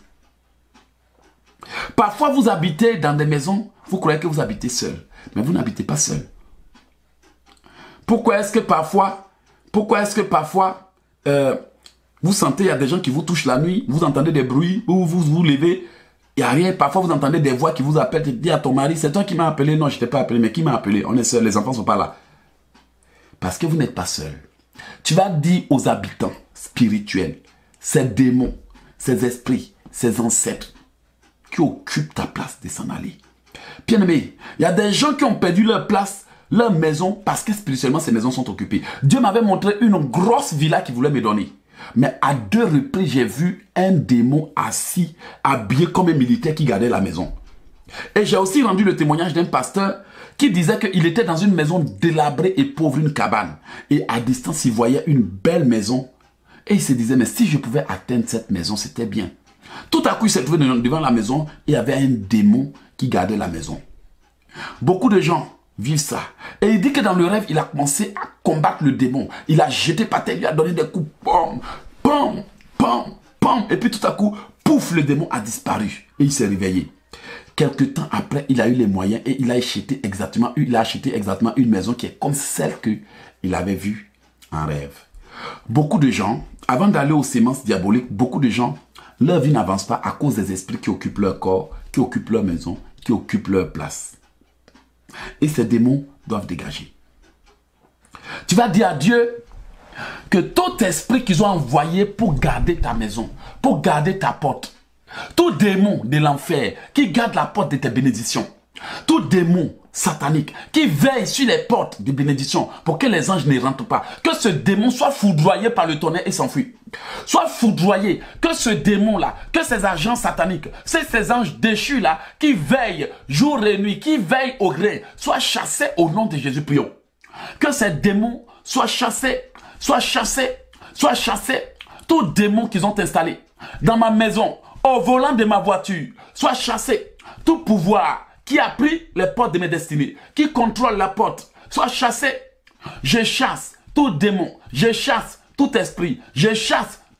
Parfois vous habitez dans des maisons, vous croyez que vous habitez seul, mais vous n'habitez pas seul. Pourquoi est-ce que parfois, pourquoi est-ce que parfois, euh, vous sentez, il y a des gens qui vous touchent la nuit, vous entendez des bruits, vous vous, vous levez, il n'y a rien, parfois vous entendez des voix qui vous appellent, tu dis à ton mari, c'est toi qui m'as appelé, non je ne t'ai pas appelé, mais qui m'a appelé? On est seul, les enfants ne sont pas là. Parce que vous n'êtes pas seul. Tu vas dire aux habitants spirituels, ces démons, ces esprits, ces ancêtres, qui occupent ta place de s'en aller. Bien aimé, il y a des gens qui ont perdu leur place, leur maison, parce que spirituellement, ces maisons sont occupées. Dieu m'avait montré une grosse villa qu'il voulait me donner. Mais à deux reprises, j'ai vu un démon assis, habillé comme un militaire qui gardait la maison. Et j'ai aussi rendu le témoignage d'un pasteur qui disait qu'il était dans une maison délabrée et pauvre, une cabane. Et à distance, il voyait une belle maison. Et il se disait, mais si je pouvais atteindre cette maison, c'était bien. Tout à coup, il s'est trouvé devant la maison et il y avait un démon qui gardait la maison. Beaucoup de gens vivent ça. Et il dit que dans le rêve, il a commencé à combattre le démon. Il a jeté par terre, il lui a donné des coups. Pam, pam, pam, pam. Et puis tout à coup, pouf, le démon a disparu. Et il s'est réveillé. Quelque temps après, il a eu les moyens et il a acheté exactement, il a acheté exactement une maison qui est comme celle qu'il avait vue en rêve. Beaucoup de gens, avant d'aller aux sémences diaboliques, beaucoup de gens, leur vie n'avance pas à cause des esprits qui occupent leur corps, qui occupent leur maison, qui occupent leur place. Et ces démons doivent dégager. Tu vas dire à Dieu que tout esprit qu'ils ont envoyé pour garder ta maison, pour garder ta porte, tout démon de l'enfer qui garde la porte de tes bénédictions, tout démon satanique qui veille sur les portes de bénédiction pour que les anges ne rentrent pas, que ce démon soit foudroyé par le tonnerre et s'enfuit. Soit foudroyé, que ce démon-là, que ces agents sataniques, c'est ces anges déchus-là qui veillent jour et nuit, qui veillent au gré, soient chassés au nom de Jésus, prions. Que ces démons soient chassés, soient chassés, soient chassés, tout démon qu'ils ont installé dans ma maison, au volant de ma voiture, soit chassé. Tout pouvoir qui a pris les portes de mes destinées, qui contrôle la porte, soit chassé. Je chasse tout démon, je chasse tout esprit, je chasse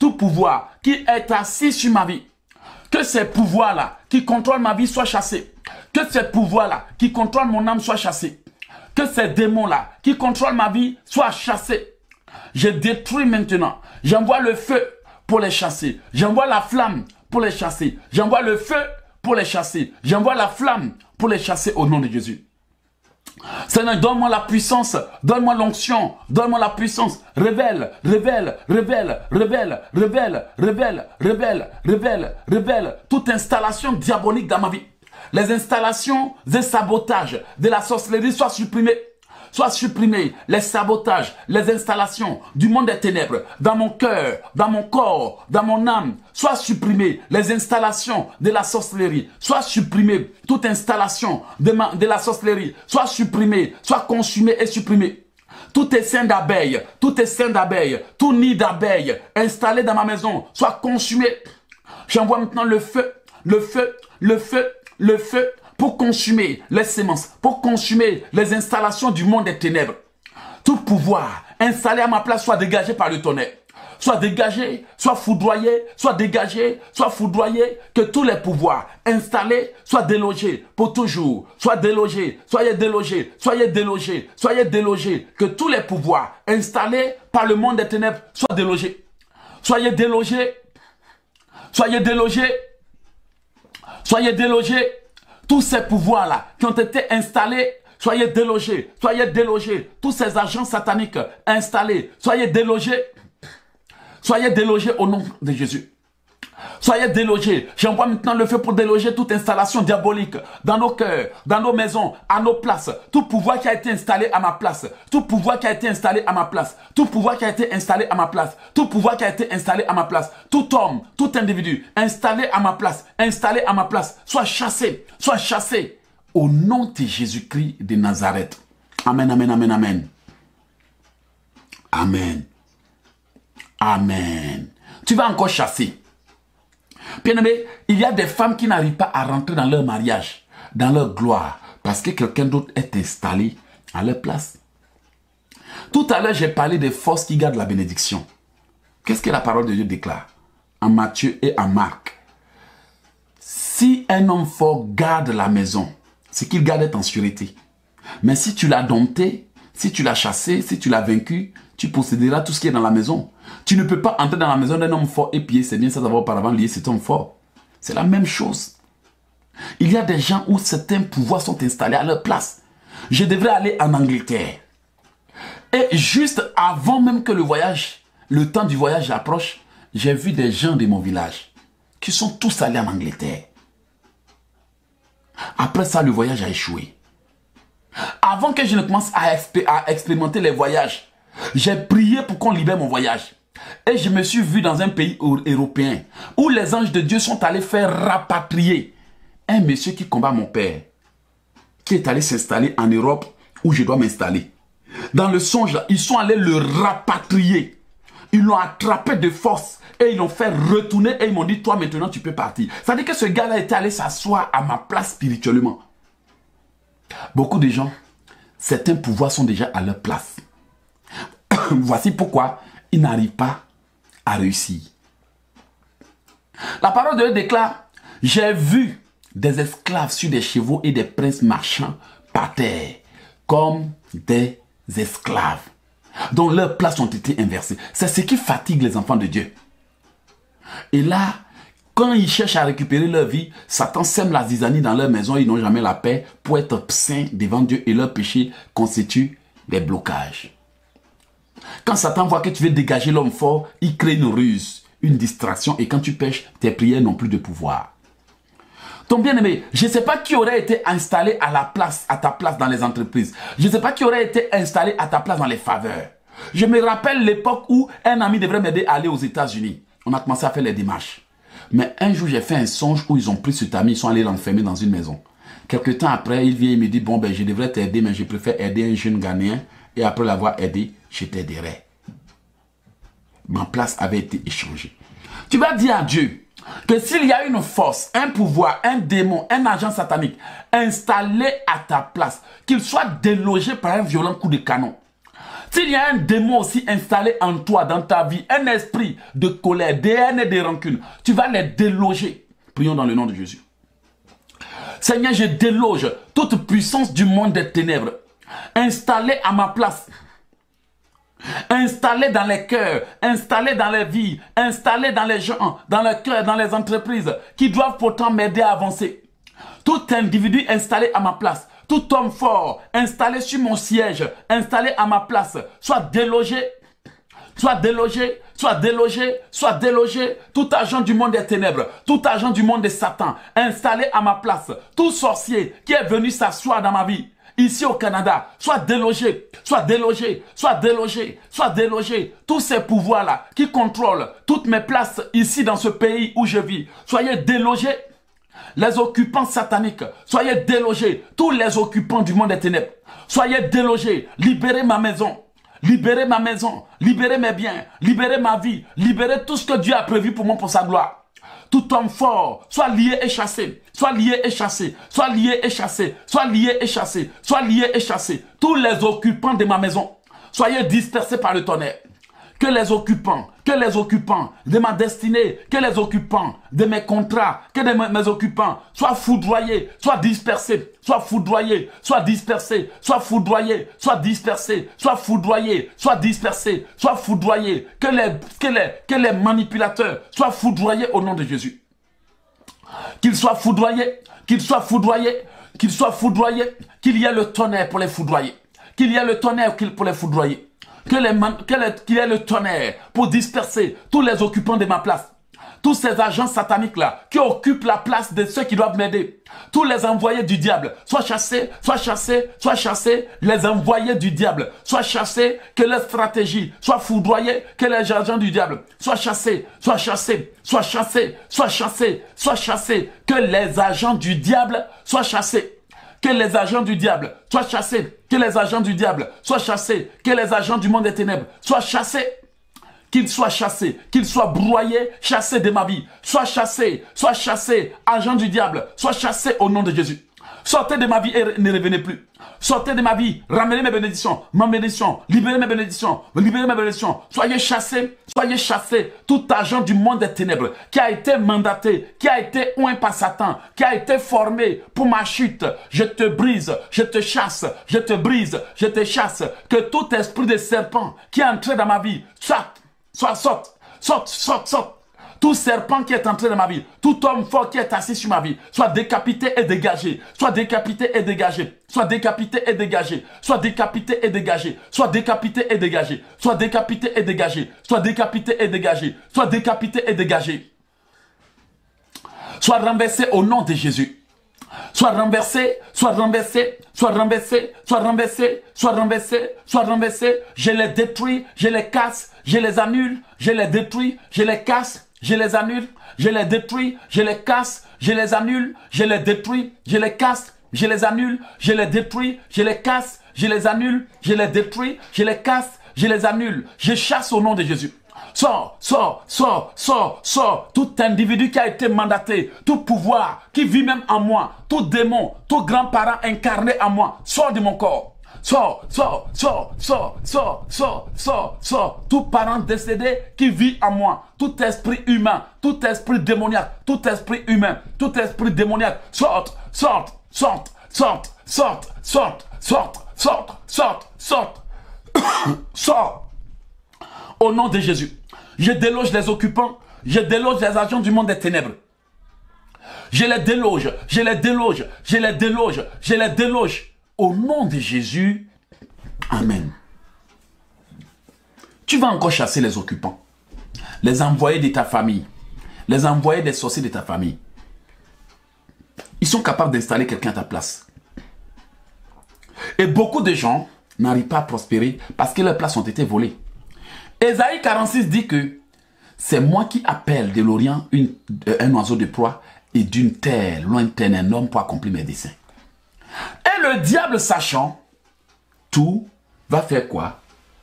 tout pouvoir qui est assis sur ma vie, que ces pouvoirs-là qui contrôlent ma vie soient chassés. Que ces pouvoirs-là qui contrôlent mon âme soient chassés. Que ces démons-là qui contrôlent ma vie soient chassés. Je détruis maintenant. J'envoie le feu pour les chasser. J'envoie la flamme pour les chasser. J'envoie le feu pour les chasser. J'envoie la flamme pour les chasser au nom de Jésus. Seigneur, donne-moi la puissance, donne-moi l'onction, donne-moi la puissance. Révèle, révèle, révèle, révèle, révèle, révèle, révèle, révèle, révèle toute installation diabolique dans ma vie. Les installations et sabotages de la sorcellerie soient supprimés. Soient supprimés les sabotages, les installations du monde des ténèbres dans mon cœur, dans mon corps, dans mon âme. Soient supprimés les installations de la sorcellerie. Soient supprimés toute installation de, ma, de la sorcellerie. Soient supprimés, soit consumés et supprimés. Tout essaim d'abeilles, tout essaim d'abeilles, tout nid d'abeilles installé dans ma maison, soit consumé. J'envoie maintenant le feu, le feu, le feu, le feu, pour consumer les semences, pour consumer les installations du monde des ténèbres. Tout pouvoir installé à ma place soit dégagé par le tonnerre. Soit dégagé, soit foudroyé, soit dégagé, soit foudroyé, que tous les pouvoirs installés soient délogés pour toujours. Soient délogés, soyez délogés, soyez délogés, soyez délogés, que tous les pouvoirs installés par le monde des ténèbres soient délogés. Soyez délogés, soyez délogés, soyez délogés. Tous ces pouvoirs-là qui ont été installés, soyez délogés, soyez délogés. Tous ces agents sataniques installés, soyez délogés. Soyez délogés au nom de Jésus. Soyez délogés. J'envoie maintenant le feu pour déloger toute installation diabolique dans nos cœurs, dans nos maisons, à nos places. Tout pouvoir qui a été installé à ma place. Tout pouvoir qui a été installé à ma place. Tout pouvoir qui a été installé à ma place. Tout pouvoir qui a été installé à ma place. Tout homme, tout individu installé à ma place, installé à ma place, soit chassé, soit chassé au nom de Jésus-Christ de Nazareth. Amen, amen, amen, amen. Amen. Amen. Tu vas encore chasser. Bien-aimé, il y a des femmes qui n'arrivent pas à rentrer dans leur mariage, dans leur gloire, parce que quelqu'un d'autre est installé à leur place. Tout à l'heure, j'ai parlé des forces qui gardent la bénédiction. Qu'est-ce que la parole de Dieu déclare en Matthieu et en Marc? Si un homme fort garde la maison, c'est qu'il garde est en sûreté. Mais si tu l'as dompté, si tu l'as chassé, si tu l'as vaincu, tu posséderas tout ce qui est dans la maison. Tu ne peux pas entrer dans la maison d'un homme fort et piller ses biens sans avoir auparavant lié cet homme fort. C'est la même chose. Il y a des gens où certains pouvoirs sont installés à leur place. Je devrais aller en Angleterre. Et juste avant même que le voyage, le temps du voyage approche, j'ai vu des gens de mon village qui sont tous allés en Angleterre. Après ça, le voyage a échoué. Avant que je ne commence à, expé à expérimenter les voyages, j'ai prié pour qu'on libère mon voyage. Et je me suis vu dans un pays européen où les anges de Dieu sont allés faire rapatrier un monsieur qui combat mon père, qui est allé s'installer en Europe où je dois m'installer. Dans le songe, ils sont allés le rapatrier. Ils l'ont attrapé de force et ils l'ont fait retourner et ils m'ont dit, toi maintenant tu peux partir. Ça veut dire que ce gars-là était allé s'asseoir à ma place spirituellement. Beaucoup de gens, certains pouvoirs sont déjà à leur place. Voici pourquoi ils n'arrivent pas à réussir. La parole de Dieu déclare, j'ai vu des esclaves sur des chevaux et des princes marchant par terre comme des esclaves dont leurs places ont été inversées. C'est ce qui fatigue les enfants de Dieu. Et là, quand ils cherchent à récupérer leur vie, Satan sème la zizanie dans leur maison, ils n'ont jamais la paix pour être saints devant Dieu et leur péché constitue des blocages. Quand Satan voit que tu veux dégager l'homme fort, il crée une ruse, une distraction et quand tu pêches, tes prières n'ont plus de pouvoir. Ton bien-aimé, je ne sais pas qui aurait été installé à la place, à ta place dans les entreprises. Je ne sais pas qui aurait été installé à ta place dans les faveurs. Je me rappelle l'époque où un ami devrait m'aider à aller aux États-Unis. On a commencé à faire les démarches. Mais un jour, j'ai fait un songe où ils ont pris cet ami, ils sont allés l'enfermer dans une maison. Quelque temps après, il vient et me dit, bon, ben, je devrais t'aider, mais je préfère aider un jeune Ghanéen. Et après l'avoir aidé, je t'aiderai. Ma place avait été échangée. Tu vas dire à Dieu que s'il y a une force, un pouvoir, un démon, un agent satanique installé à ta place, qu'il soit délogé par un violent coup de canon. S'il y a un démon aussi installé en toi, dans ta vie, un esprit de colère, de haine et de rancune, tu vas les déloger. Prions dans le nom de Jésus. Seigneur, je déloge toute puissance du monde des ténèbres, installée à ma place, installée dans les cœurs, installée dans les vies, installée dans les gens, dans les cœurs, dans les entreprises, qui doivent pourtant m'aider à avancer. Tout individu installé à ma place, tout homme fort, installé sur mon siège, installé à ma place, soit délogé, soit délogé, soit délogé, soit délogé, tout agent du monde des ténèbres, tout agent du monde de Satan, installé à ma place, tout sorcier qui est venu s'asseoir dans ma vie, ici au Canada, soit délogé, soit délogé, soit délogé, soit délogé, tous ces pouvoirs-là qui contrôlent toutes mes places ici dans ce pays où je vis, soyez délogés. Les occupants sataniques, soyez délogés. Tous les occupants du monde des ténèbres, soyez délogés. Libérez ma maison, libérez ma maison, libérez mes biens, libérez ma vie, libérez tout ce que Dieu a prévu pour moi, pour sa gloire. Tout homme fort, soit lié et chassé, soit lié et chassé, soit lié et chassé, soit lié et chassé, soit lié et chassé. Tous les occupants de ma maison, soyez dispersés par le tonnerre. Que les occupants, que les occupants de ma destinée, que les occupants de mes contrats, que de mes, mes occupants soient foudroyés, soient dispersés, soient foudroyés, soient dispersés, soient foudroyés, soient dispersés, soient foudroyés, soient dispersés, soient foudroyés, que les, que les, que les manipulateurs soient foudroyés au nom de Jésus. Qu'ils soient foudroyés, qu'ils soient foudroyés, qu'ils soient foudroyés, qu'il y ait le tonnerre pour les foudroyer, qu'il y ait le tonnerre pour les foudroyer. Qu'il y ait le tonnerre pour disperser tous les occupants de ma place. Tous ces agents sataniques-là qui occupent la place de ceux qui doivent m'aider. Tous les envoyés du diable, soit chassés, soit chassés, soit chassés. Les envoyés du diable, soit chassés, que leur stratégie soit foudroyée, que les agents du diable soient chassés, soit chassés, soit chassés, soit chassés, soit chassés. Que les agents du diable soient chassés. Que les agents du diable soient chassés. Que les agents du diable soient chassés. Que les agents du monde des ténèbres soient chassés. Qu'ils soient chassés. Qu'ils soient broyés, chassés de ma vie. Soient chassés. Soient chassés. Agents du diable. Soient chassés au nom de Jésus. Sortez de ma vie et ne revenez plus. Sortez de ma vie. Ramenez mes bénédictions. Ma bénédiction. Libérez mes bénédictions. Libérez mes bénédictions. Soyez chassés. Soyez chassés. Tout agent du monde des ténèbres qui a été mandaté, qui a été oint par Satan, qui a été formé pour ma chute. Je te brise. Je te chasse. Je te brise. Je te chasse. Que tout esprit de serpent qui est entré dans ma vie, soit, soit, sorte. Sorte, sorte, sorte. Tout serpent qui est entré dans ma vie, tout homme fort qui est assis sur ma vie, soit décapité et dégagé, soit décapité et dégagé, soit décapité et dégagé, soit décapité et dégagé, soit décapité et dégagé, soit décapité et dégagé, soit décapité et dégagé, soit décapité et dégagé. Soit renversé au nom de Jésus. Soit renversé, soit renversé, soit renversé, soit renversé, soit renversé, soit renversé. Je les détruis, je les casse, je les annule, je les détruis, je les casse. Je les annule, je les détruis, je les casse, je les annule, je les détruis, je les casse, je les annule, je les détruis, je les casse, je les annule, je les détruis, je les casse, je les annule. Je chasse au nom de Jésus. Sors, sors, sors, sors, sors. Tout individu qui a été mandaté, tout pouvoir qui vit même en moi, tout démon, tout grand-parent incarné en moi, sors de mon corps. Sors, sors, sors, sors, sors, sors, sors, sors. Tout parent décédé qui vit en moi, tout esprit humain, tout esprit démoniaque, tout esprit humain, tout esprit démoniaque, sorte, sorte, sorte, sorte, sorte, sorte, sorte, sorte, sorte, sorte, sors. Au nom de Jésus, je déloge les occupants, je déloge les agents du monde des ténèbres. Je les déloge, je les déloge, je les déloge, je les déloge. Au nom de Jésus, Amen. Tu vas encore chasser les occupants, les envoyer de ta famille, les envoyer des sorciers de ta famille. Ils sont capables d'installer quelqu'un à ta place. Et beaucoup de gens n'arrivent pas à prospérer parce que leurs places ont été volées. Ésaïe quarante-six dit que c'est moi qui appelle de l'Orient une, un oiseau de proie et d'une terre lointaine un homme pour accomplir mes desseins. Et le diable sachant tout va faire quoi?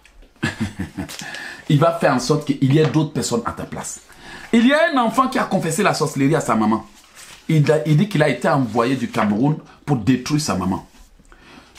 Il va faire en sorte qu'il y ait d'autres personnes à ta place. Il y a un enfant qui a confessé la sorcellerie à sa maman. Il, a, il dit qu'il a été envoyé du Cameroun pour détruire sa maman.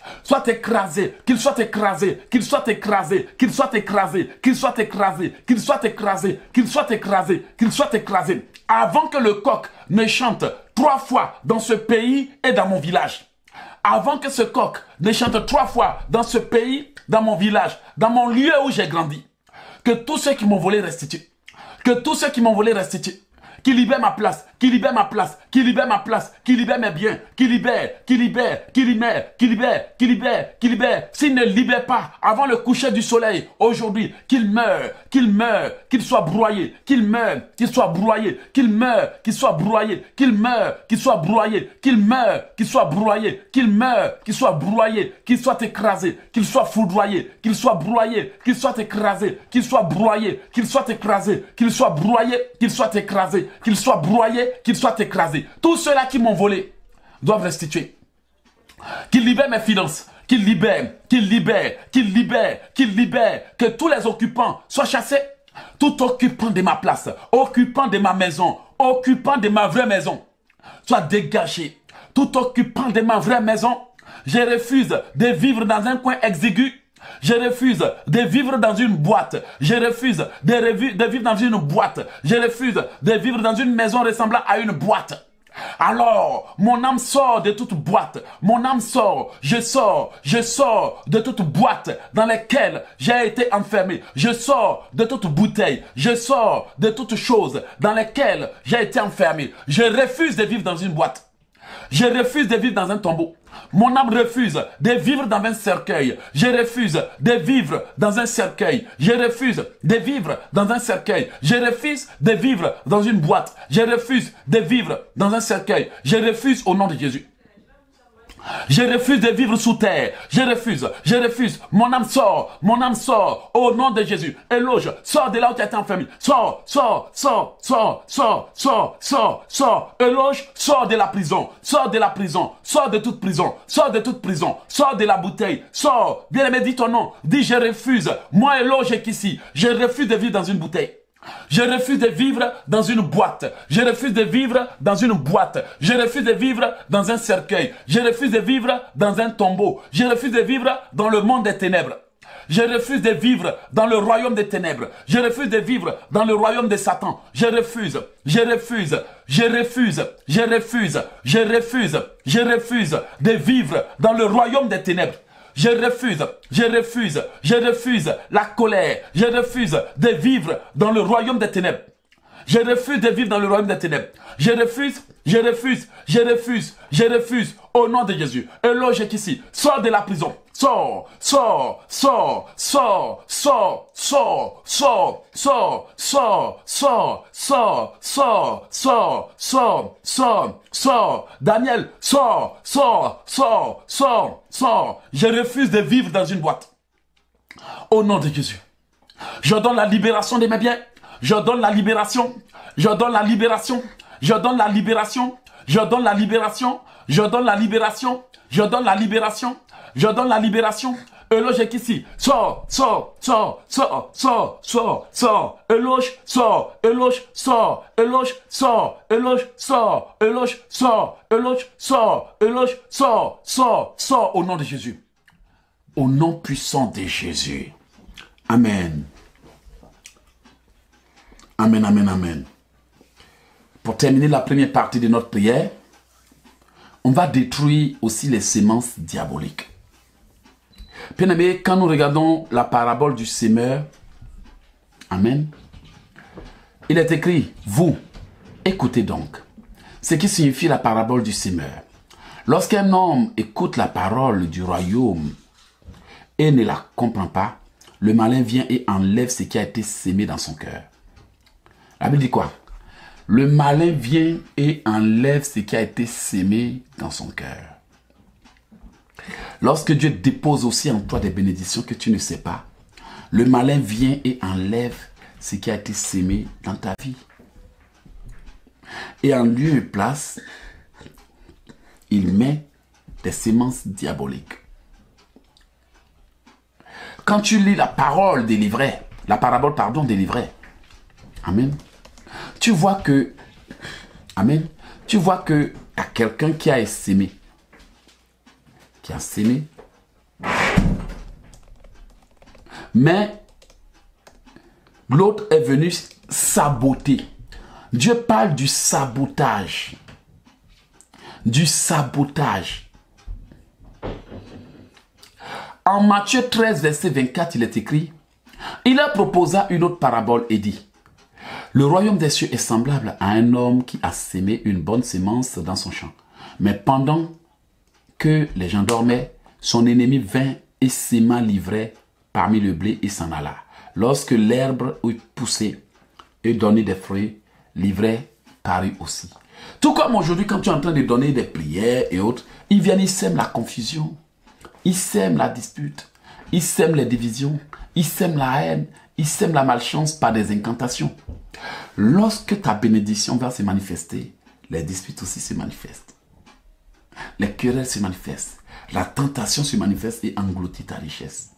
soit écrasé, qu'il soit écrasé, qu'il soit écrasé, qu'il soit écrasé, qu'il soit écrasé, qu'il soit écrasé, qu'il soit écrasé, qu'il soit écrasé. Avant que le coq ne chante trois fois dans ce pays et dans mon village. Avant que ce coq ne chante trois fois dans ce pays, dans mon village, dans mon lieu où j'ai grandi. Que tous ceux qui m'ont volé restituent. Que tous ceux qui m'ont volé restituent. Qui libère ma place, qui libère ma place, qui libère ma place, qui libère mes biens, qui libère, qui libère, qui libère, qui libère, qui libère, qui libère. S'il ne libère pas avant le coucher du soleil, aujourd'hui, qu'il meure, qu'il meure, qu'il soit broyé, qu'il meure, qu'il soit broyé, qu'il meure, qu'il soit broyé, qu'il meure, qu'il soit broyé, qu'il meure, qu'il soit broyé, qu'il meure, qu'il soit broyé, qu'il soit écrasé, qu'il soit foudroyé, qu'il soit broyé, qu'il soit écrasé, qu'il soit broyé, qu'il soit écrasé, qu'il soit broyé, qu'il soit écrasé. Qu'il soit broyé, qu'il soit écrasé. Tous ceux-là qui m'ont volé doivent restituer. Qu'il libère mes finances, qu'il libère, qu'il libère, qu'il libère, qu'il libère, que tous les occupants soient chassés. Tout occupant de ma place, occupant de ma maison, occupant de ma vraie maison, soit dégagé. Tout occupant de ma vraie maison, je refuse de vivre dans un coin exigu. Je refuse de vivre dans une boîte. Je refuse de, de vivre dans une boîte. Je refuse de vivre dans une maison ressemblant à une boîte. Alors, mon âme sort de toute boîte. Mon âme sort, je sors, je sors de toute boîte dans laquelle j'ai été enfermé. Je sors de toute bouteille. Je sors de toute chose dans laquelle j'ai été enfermé. Je refuse de vivre dans une boîte. Je refuse de vivre dans un tombeau. Mon âme refuse de vivre dans un cercueil. Je refuse de vivre dans un cercueil. Je refuse de vivre dans un cercueil. Je refuse de vivre dans une boîte. Je refuse de vivre dans un cercueil. Je refuse au nom de Jésus. Je refuse de vivre sous terre. Je refuse, je refuse. Mon âme sort, mon âme sort au nom de Jésus. Éloge, sors de là où tu as été enfermé. Sors, sors, sors, sors, sors, sors, sors, sors. Éloge, sors de la prison, sors de la prison, sors de toute prison, sors de toute prison, sors de la bouteille, sors. Bien-aimé, dis ton nom. Dis je refuse. Moi, Éloge qu'ici, je refuse de vivre dans une bouteille. Je refuse de vivre dans une boîte. Je refuse de vivre dans une boîte. Je refuse de vivre dans un cercueil. Je refuse de vivre dans un tombeau. Je refuse de vivre dans le monde des ténèbres. Je refuse de vivre dans le royaume des ténèbres. Je refuse de vivre dans le royaume de Satan. Je refuse, je refuse, je refuse, je refuse, je refuse, je refuse de vivre dans le royaume des ténèbres. Je refuse, je refuse, je refuse la colère. Je refuse de vivre dans le royaume des ténèbres. Je refuse de vivre dans le royaume des ténèbres. Je refuse, je refuse, je refuse, je refuse au nom de Jésus. Éloge qu'ici, sors de la prison. Sors, sors, sors, sors, sors, sors, sors, sors, sors, sors, sors, sors, sors, sors, sors, sors. Daniel, sors, sors, sors, sors, sors. Je refuse de vivre dans une boîte. Au nom de Jésus. Je donne la libération de mes biens. Je donne la libération. Je donne la libération. Je donne la libération. Je donne la libération. Je donne la libération. Je donne la libération. Je donne la libération. Éloge qu'ici. Sors, sors, sors, sors, sors, sors, sors. Éloge, sors, éloge, sors, éloge, sors, éloge, sors, éloge, sors, éloge, sors, éloge, sors, sors, sors au nom de Jésus. Au nom puissant de Jésus. Amen. Amen, amen, amen. Pour terminer la première partie de notre prière, on va détruire aussi les semences diaboliques. Bien-aimé, quand nous regardons la parabole du semeur, amen, il est écrit, vous, écoutez donc, ce qui signifie la parabole du semeur. Lorsqu'un homme écoute la parole du royaume et ne la comprend pas, le malin vient et enlève ce qui a été sémé dans son cœur. La Bible dit quoi? Le malin vient et enlève ce qui a été sémé dans son cœur. Lorsque Dieu dépose aussi en toi des bénédictions que tu ne sais pas, le malin vient et enlève ce qui a été sémé dans ta vie. Et en lieu et place, il met des semences diaboliques. Quand tu lis la parole des livrets, la parabole, pardon, des livrets, amen, tu vois que, amen, tu vois que à quelqu'un qui a sémé, qui a sémé, Mais l'autre est venu saboter. Dieu parle du sabotage. Du sabotage. En Matthieu treize, verset vingt-quatre, il est écrit, il leur proposa une autre parabole et dit, le royaume des cieux est semblable à un homme qui a sémé une bonne sémence dans son champ. Mais pendant que les gens dormaient, son ennemi vint et sema l'ivraie parmi le blé et s'en alla. Lorsque l'herbe eut poussé et donné des fruits, l'ivraie parut aussi. Tout comme aujourd'hui, quand tu es en train de donner des prières et autres, ils viennent, ils sèment la confusion, ils sèment la dispute, ils sèment les divisions, ils sèment la haine, ils sèment la malchance par des incantations. Lorsque ta bénédiction va se manifester, les disputes aussi se manifestent. Les querelles se manifestent. La tentation se manifeste et engloutit ta richesse.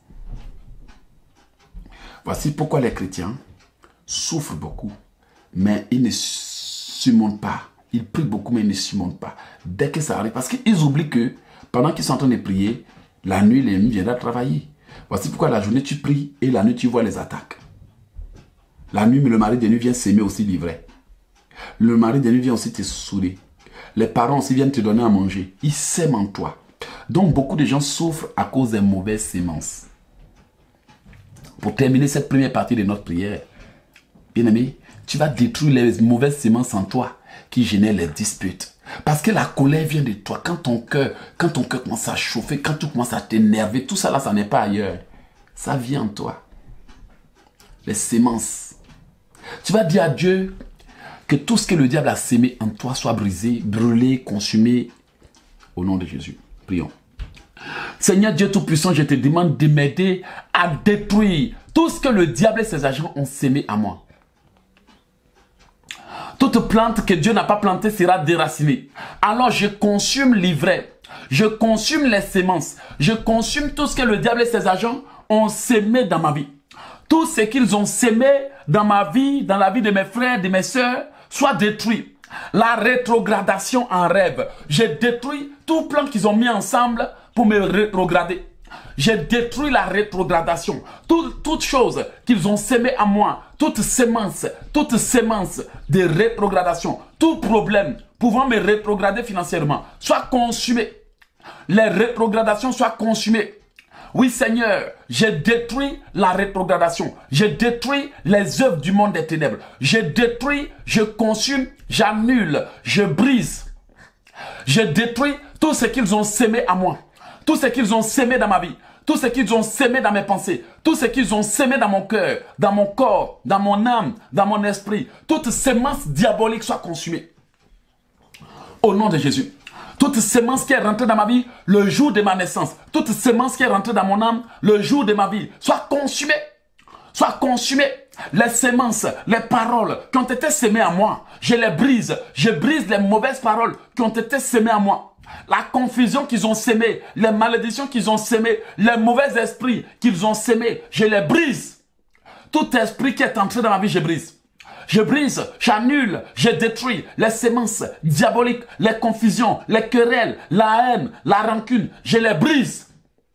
Voici pourquoi les chrétiens souffrent beaucoup, mais ils ne surmontent pas. Ils prient beaucoup, mais ils ne surmontent pas. Dès que ça arrive, parce qu'ils oublient que pendant qu'ils sont en train de prier, la nuit, l'ennemi viendra travailler. Voici pourquoi la journée tu pries et la nuit tu vois les attaques. La nuit, le mari de nuit vient s'aimer aussi l'ivraie. Le mari de nuit vient aussi te saouler. Les parents aussi viennent te donner à manger. Ils s'aiment en toi. Donc beaucoup de gens souffrent à cause des mauvaises sémences. Pour terminer cette première partie de notre prière, bien-aimé, tu vas détruire les mauvaises sémences en toi qui génèrent les disputes. Parce que la colère vient de toi. Quand ton cœur, quand ton cœur commence à chauffer, quand tu commences à t'énerver, tout ça là, ça n'est pas ailleurs. Ça vient en toi. Les sémences. Tu vas dire à Dieu que tout ce que le diable a sémé en toi soit brisé, brûlé, consumé. Au nom de Jésus. Prions. Seigneur Dieu Tout-Puissant, je te demande de m'aider à détruire tout ce que le diable et ses agents ont sémé à moi. Toute plante que Dieu n'a pas plantée sera déracinée. Alors je consume l'ivraie. Je consume les sémences. Je consume tout ce que le diable et ses agents ont sémé dans ma vie. Tout ce qu'ils ont sémé dans ma vie, dans la vie de mes frères, de mes sœurs, soit détruit. La rétrogradation en rêve. J'ai détruit tout plan qu'ils ont mis ensemble pour me rétrograder. J'ai détruit la rétrogradation. Tout, toute chose qu'ils ont sémé à moi, toute sémence, toute sémence de rétrogradation, tout problème pouvant me rétrograder financièrement, soit consumé. Les rétrogradations soient consumées. Oui Seigneur, j'ai détruit la rétrogradation. J'ai détruit les œuvres du monde des ténèbres. J'ai détruit, je consume, j'annule, je brise. J'ai détruit tout ce qu'ils ont sémé à moi. Tout ce qu'ils ont sémé dans ma vie, tout ce qu'ils ont sémé dans mes pensées, tout ce qu'ils ont sémé dans mon cœur, dans mon corps, dans mon âme, dans mon esprit, toute sémence diabolique soit consumée. Au nom de Jésus. Toute sémence qui est rentrée dans ma vie le jour de ma naissance, toute sémence qui est rentrée dans mon âme le jour de ma vie, soit consumée. Soit consumée. Les sémences, les paroles qui ont été sémées à moi, je les brise. Je brise les mauvaises paroles qui ont été sémées à moi. La confusion qu'ils ont sémée, les malédictions qu'ils ont sémées, les mauvais esprits qu'ils ont sémés, je les brise. Tout esprit qui est entré dans ma vie, je brise. Je brise, j'annule, je détruis les sémences diaboliques, les confusions, les querelles, la haine, la rancune, je les brise.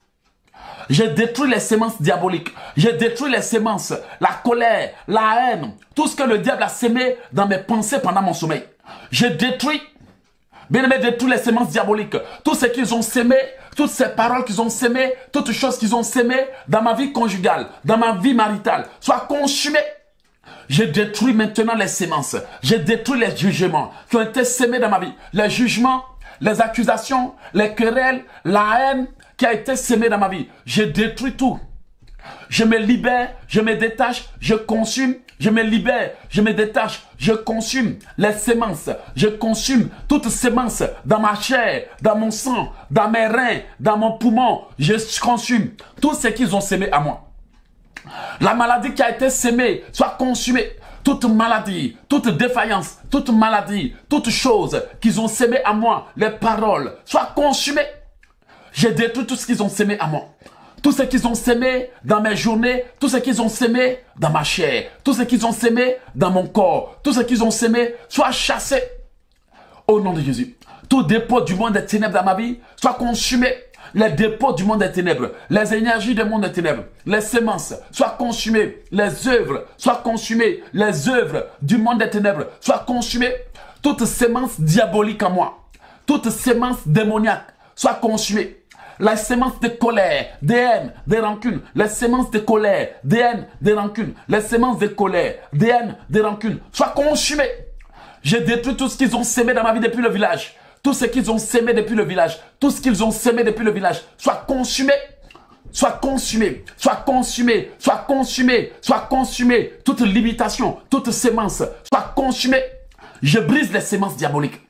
Je détruis les sémences diaboliques, je détruis les sémences, la colère, la haine, tout ce que le diable a sémé dans mes pensées pendant mon sommeil. Je détruis. Bien-aimés, de toutes les sémences diaboliques, tout ce qu'ils ont sémé, toutes ces paroles qu'ils ont sémées, toutes les choses qu'ils ont sémées dans ma vie conjugale, dans ma vie maritale, soient consumées. Je détruis maintenant les sémences. Je détruis les jugements qui ont été sémés dans ma vie. Les jugements, les accusations, les querelles, la haine qui a été sémée dans ma vie. Je détruis tout. Je me libère, je me détache, je consume, je me libère, je me détache, je consume les sémences, je consume toutes sémences dans ma chair, dans mon sang, dans mes reins, dans mon poumon, je consume tout ce qu'ils ont sémé à moi. La maladie qui a été sémée soit consumée. Toute maladie, toute défaillance, toute maladie, toute chose qu'ils ont sémé à moi, les paroles, soient consumées. J'ai détruit tout ce qu'ils ont sémé à moi. Tout ce qu'ils ont sémé dans mes journées, tout ce qu'ils ont sémé dans ma chair, tout ce qu'ils ont sémé dans mon corps, tout ce qu'ils ont sémé soit chassé. Au nom de Jésus. Tout dépôt du monde des ténèbres dans ma vie soit consumé. les dépôts du monde des ténèbres, les énergies du monde des ténèbres, les semences soient consumées, les œuvres soient consumées, les œuvres du monde des ténèbres soient consumées, toute sémence diabolique en moi, toute sémence démoniaque soit consumée. La sémence de colère, de haine, de rancune, les sémences de colère, de haine, de rancune, les sémences de colère, de haine, de rancune, soient consumées. J'ai détruit tout ce qu'ils ont sémé dans ma vie depuis le village. Tout ce qu'ils ont sémé depuis le village. Tout ce qu'ils ont sémé depuis le village. Soit consumé. Soit consumé. Soit consumé. Soit consumé. Soit consumé. Toute limitation, toute sémence. Soit consumée. Je brise les sémences diaboliques.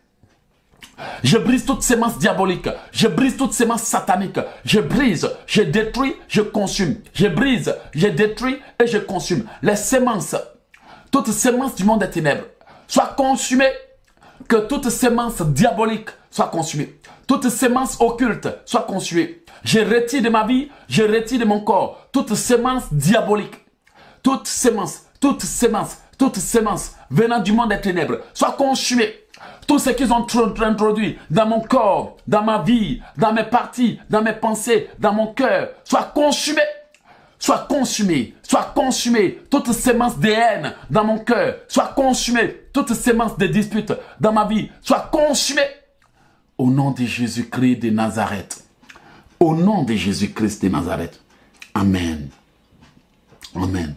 Je brise toute sémence diabolique. Je brise toute sémence satanique. Je brise, je détruis, je consume. Je brise, je détruis et je consume. Les sémences, toute sémence du monde des ténèbres, soit consumée. Que toute sémence diabolique soit consumée. Toute sémence occulte soit consumée. Je retire de ma vie, je retire de mon corps toute sémence diabolique. Toute sémence, toute sémence, toute sémence venant du monde des ténèbres soit consumée. Tout ce qu'ils ont introduit dans mon corps, dans ma vie, dans mes parties, dans mes pensées, dans mon cœur, soit consumé. Soit consumé, soit consumé. Toute sémence de haine dans mon cœur, soit consumée. Toute sémence de dispute dans ma vie, soit consumée. Au nom de Jésus-Christ de Nazareth. Au nom de Jésus-Christ de Nazareth. Amen. Amen.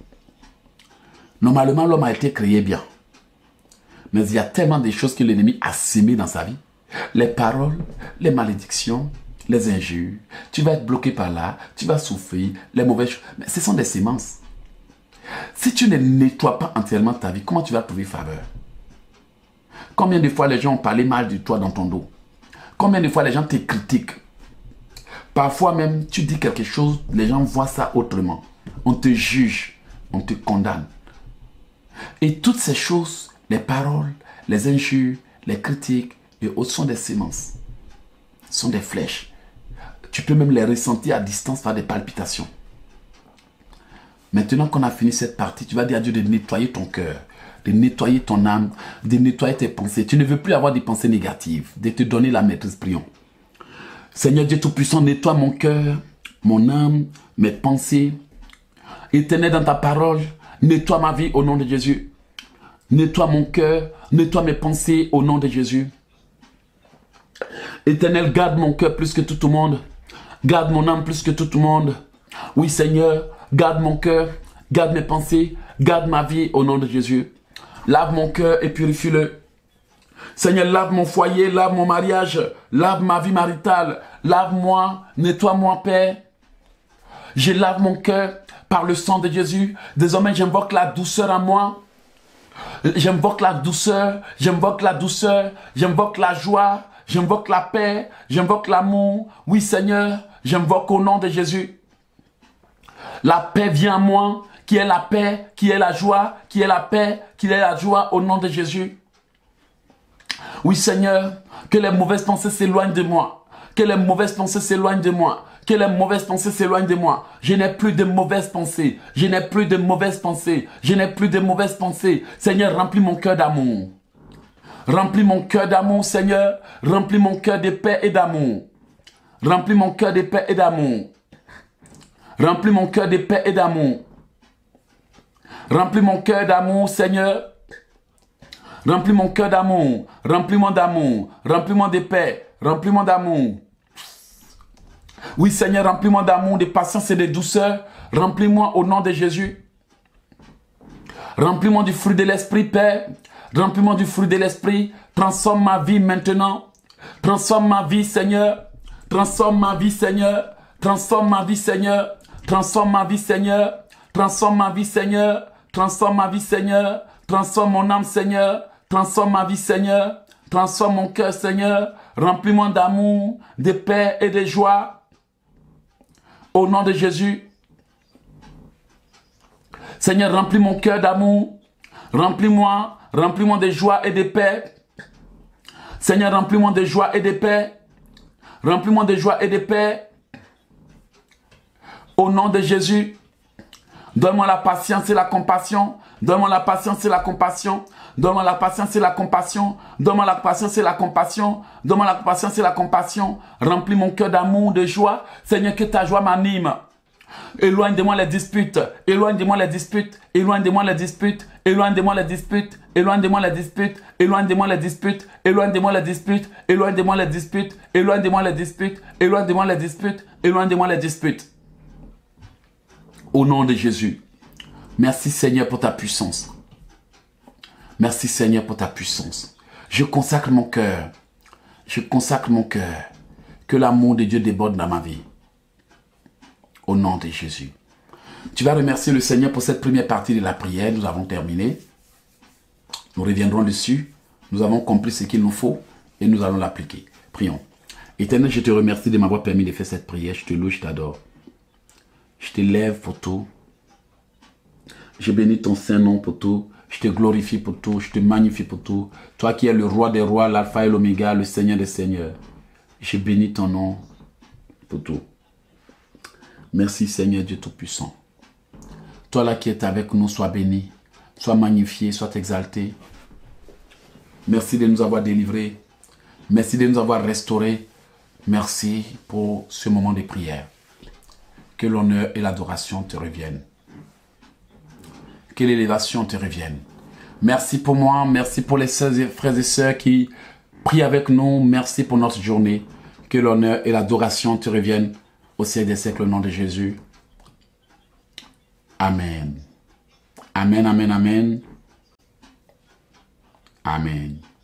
Normalement, l'homme a été créé bien. Mais il y a tellement de choses que l'ennemi a sémées dans sa vie. Les paroles, les malédictions, les injures. Tu vas être bloqué par là, tu vas souffrir, les mauvaises choses. Mais ce sont des sémences. Si tu ne nettoies pas entièrement ta vie, comment tu vas trouver faveur? Combien de fois les gens ont parlé mal de toi dans ton dos? Combien de fois les gens te critiquent? Parfois même, tu dis quelque chose, les gens voient ça autrement. On te juge, on te condamne. Et toutes ces choses, les paroles, les injures, les critiques et autres sont des sémences. Sont des flèches. Tu peux même les ressentir à distance par des palpitations. Maintenant qu'on a fini cette partie, tu vas dire à Dieu de nettoyer ton cœur, de nettoyer ton âme, de nettoyer tes pensées. Tu ne veux plus avoir des pensées négatives, de te donner la maîtrise. Prions. Seigneur Dieu Tout-Puissant, nettoie mon cœur, mon âme, mes pensées. Éternel dans ta parole, nettoie ma vie au nom de Jésus. Nettoie mon cœur, nettoie mes pensées au nom de Jésus. Éternel, garde mon cœur plus que tout le monde. Garde mon âme plus que tout le monde. Oui Seigneur, garde mon cœur, garde mes pensées, garde ma vie au nom de Jésus. Lave mon cœur et purifie-le. Seigneur, lave mon foyer, lave mon mariage, lave ma vie maritale. Lave-moi, nettoie-moi, Père. Je lave mon cœur par le sang de Jésus. Désormais, j'invoque la douceur en moi. J'invoque la douceur, j'invoque la douceur, j'invoque la joie, j'invoque la paix, j'invoque l'amour. Oui Seigneur, j'invoque au nom de Jésus. La paix vient à moi, qui est la paix, qui est la joie, qui est la paix, qui est la joie au nom de Jésus. Oui Seigneur, que les mauvaises pensées s'éloignent de moi, que les mauvaises pensées s'éloignent de moi. Que les mauvaises pensées s'éloignent de moi. Je n'ai plus de mauvaises pensées. Je n'ai plus de mauvaises pensées. Je n'ai plus de mauvaises pensées. Seigneur, remplis mon cœur d'amour. Remplis mon cœur d'amour, Seigneur. Remplis mon cœur de paix et d'amour. Remplis mon cœur de paix et d'amour. Remplis mon cœur de paix et d'amour. Remplis mon cœur d'amour, Seigneur. Remplis mon cœur d'amour. Remplis-moi d'amour. Remplis-moi de paix. Remplis-moi d'amour. Oui Seigneur, remplis-moi d'amour, de patience et de douceur. Remplis-moi au nom de Jésus. Remplis-moi du fruit de l'esprit, Père. Remplis-moi du fruit de l'esprit. Transforme ma vie maintenant. Transforme ma vie, Seigneur. Transforme ma vie, Seigneur. Transforme ma vie, Seigneur. Transforme ma vie, Seigneur. Transforme ma vie, Seigneur. Transforme ma vie, Seigneur. Transforme mon âme, Seigneur. Transforme ma vie, Seigneur. Transforme mon cœur, Seigneur. Remplis-moi d'amour, de paix et de joie. Au nom de Jésus. Seigneur, remplis mon cœur d'amour. Remplis-moi. Remplis-moi de joie et de paix. Seigneur, remplis-moi de joie et de paix. Remplis-moi de joie et de paix. Au nom de Jésus. Donne-moi la patience et la compassion. Donne-moi la patience et la compassion. Donne-moi la patience et la compassion. Donne-moi la patience et la compassion. Donne-moi la patience et la compassion. Remplis mon cœur d'amour, de joie. Seigneur, que ta joie m'anime. Éloigne de moi les disputes. Éloigne de moi les disputes. Éloigne de moi les disputes. Éloigne de moi les disputes. Éloigne de moi les disputes. Éloigne de moi les disputes. Éloigne de moi les disputes. Éloigne de moi les disputes. Éloigne de moi les disputes. Éloigne de moi les disputes. Éloigne de moi les disputes. Au nom de Jésus. Merci Seigneur pour ta puissance. Merci Seigneur pour ta puissance. Je consacre mon cœur. Je consacre mon cœur. Que l'amour de Dieu déborde dans ma vie. Au nom de Jésus. Tu vas remercier le Seigneur pour cette première partie de la prière. Nous avons terminé. Nous reviendrons dessus. Nous avons compris ce qu'il nous faut et nous allons l'appliquer. Prions. Éternel, je te remercie de m'avoir permis de faire cette prière. Je te loue, je t'adore. Je te lève pour tout. Je bénis ton saint nom pour tout. Je te glorifie pour tout. Je te magnifie pour tout. Toi qui es le roi des rois, l'alpha et l'oméga, le Seigneur des seigneurs. Je bénis ton nom pour tout. Merci Seigneur Dieu Tout-Puissant. Toi là qui es avec nous, sois béni, sois magnifié, sois exalté. Merci de nous avoir délivrés. Merci de nous avoir restaurés. Merci pour ce moment de prière. Que l'honneur et l'adoration te reviennent. Que l'élévation te revienne. Merci pour moi, merci pour les frères et sœurs qui prient avec nous. Merci pour notre journée. Que l'honneur et l'adoration te reviennent. Au siècle des siècles, au nom de Jésus. Amen. Amen, amen, amen. Amen.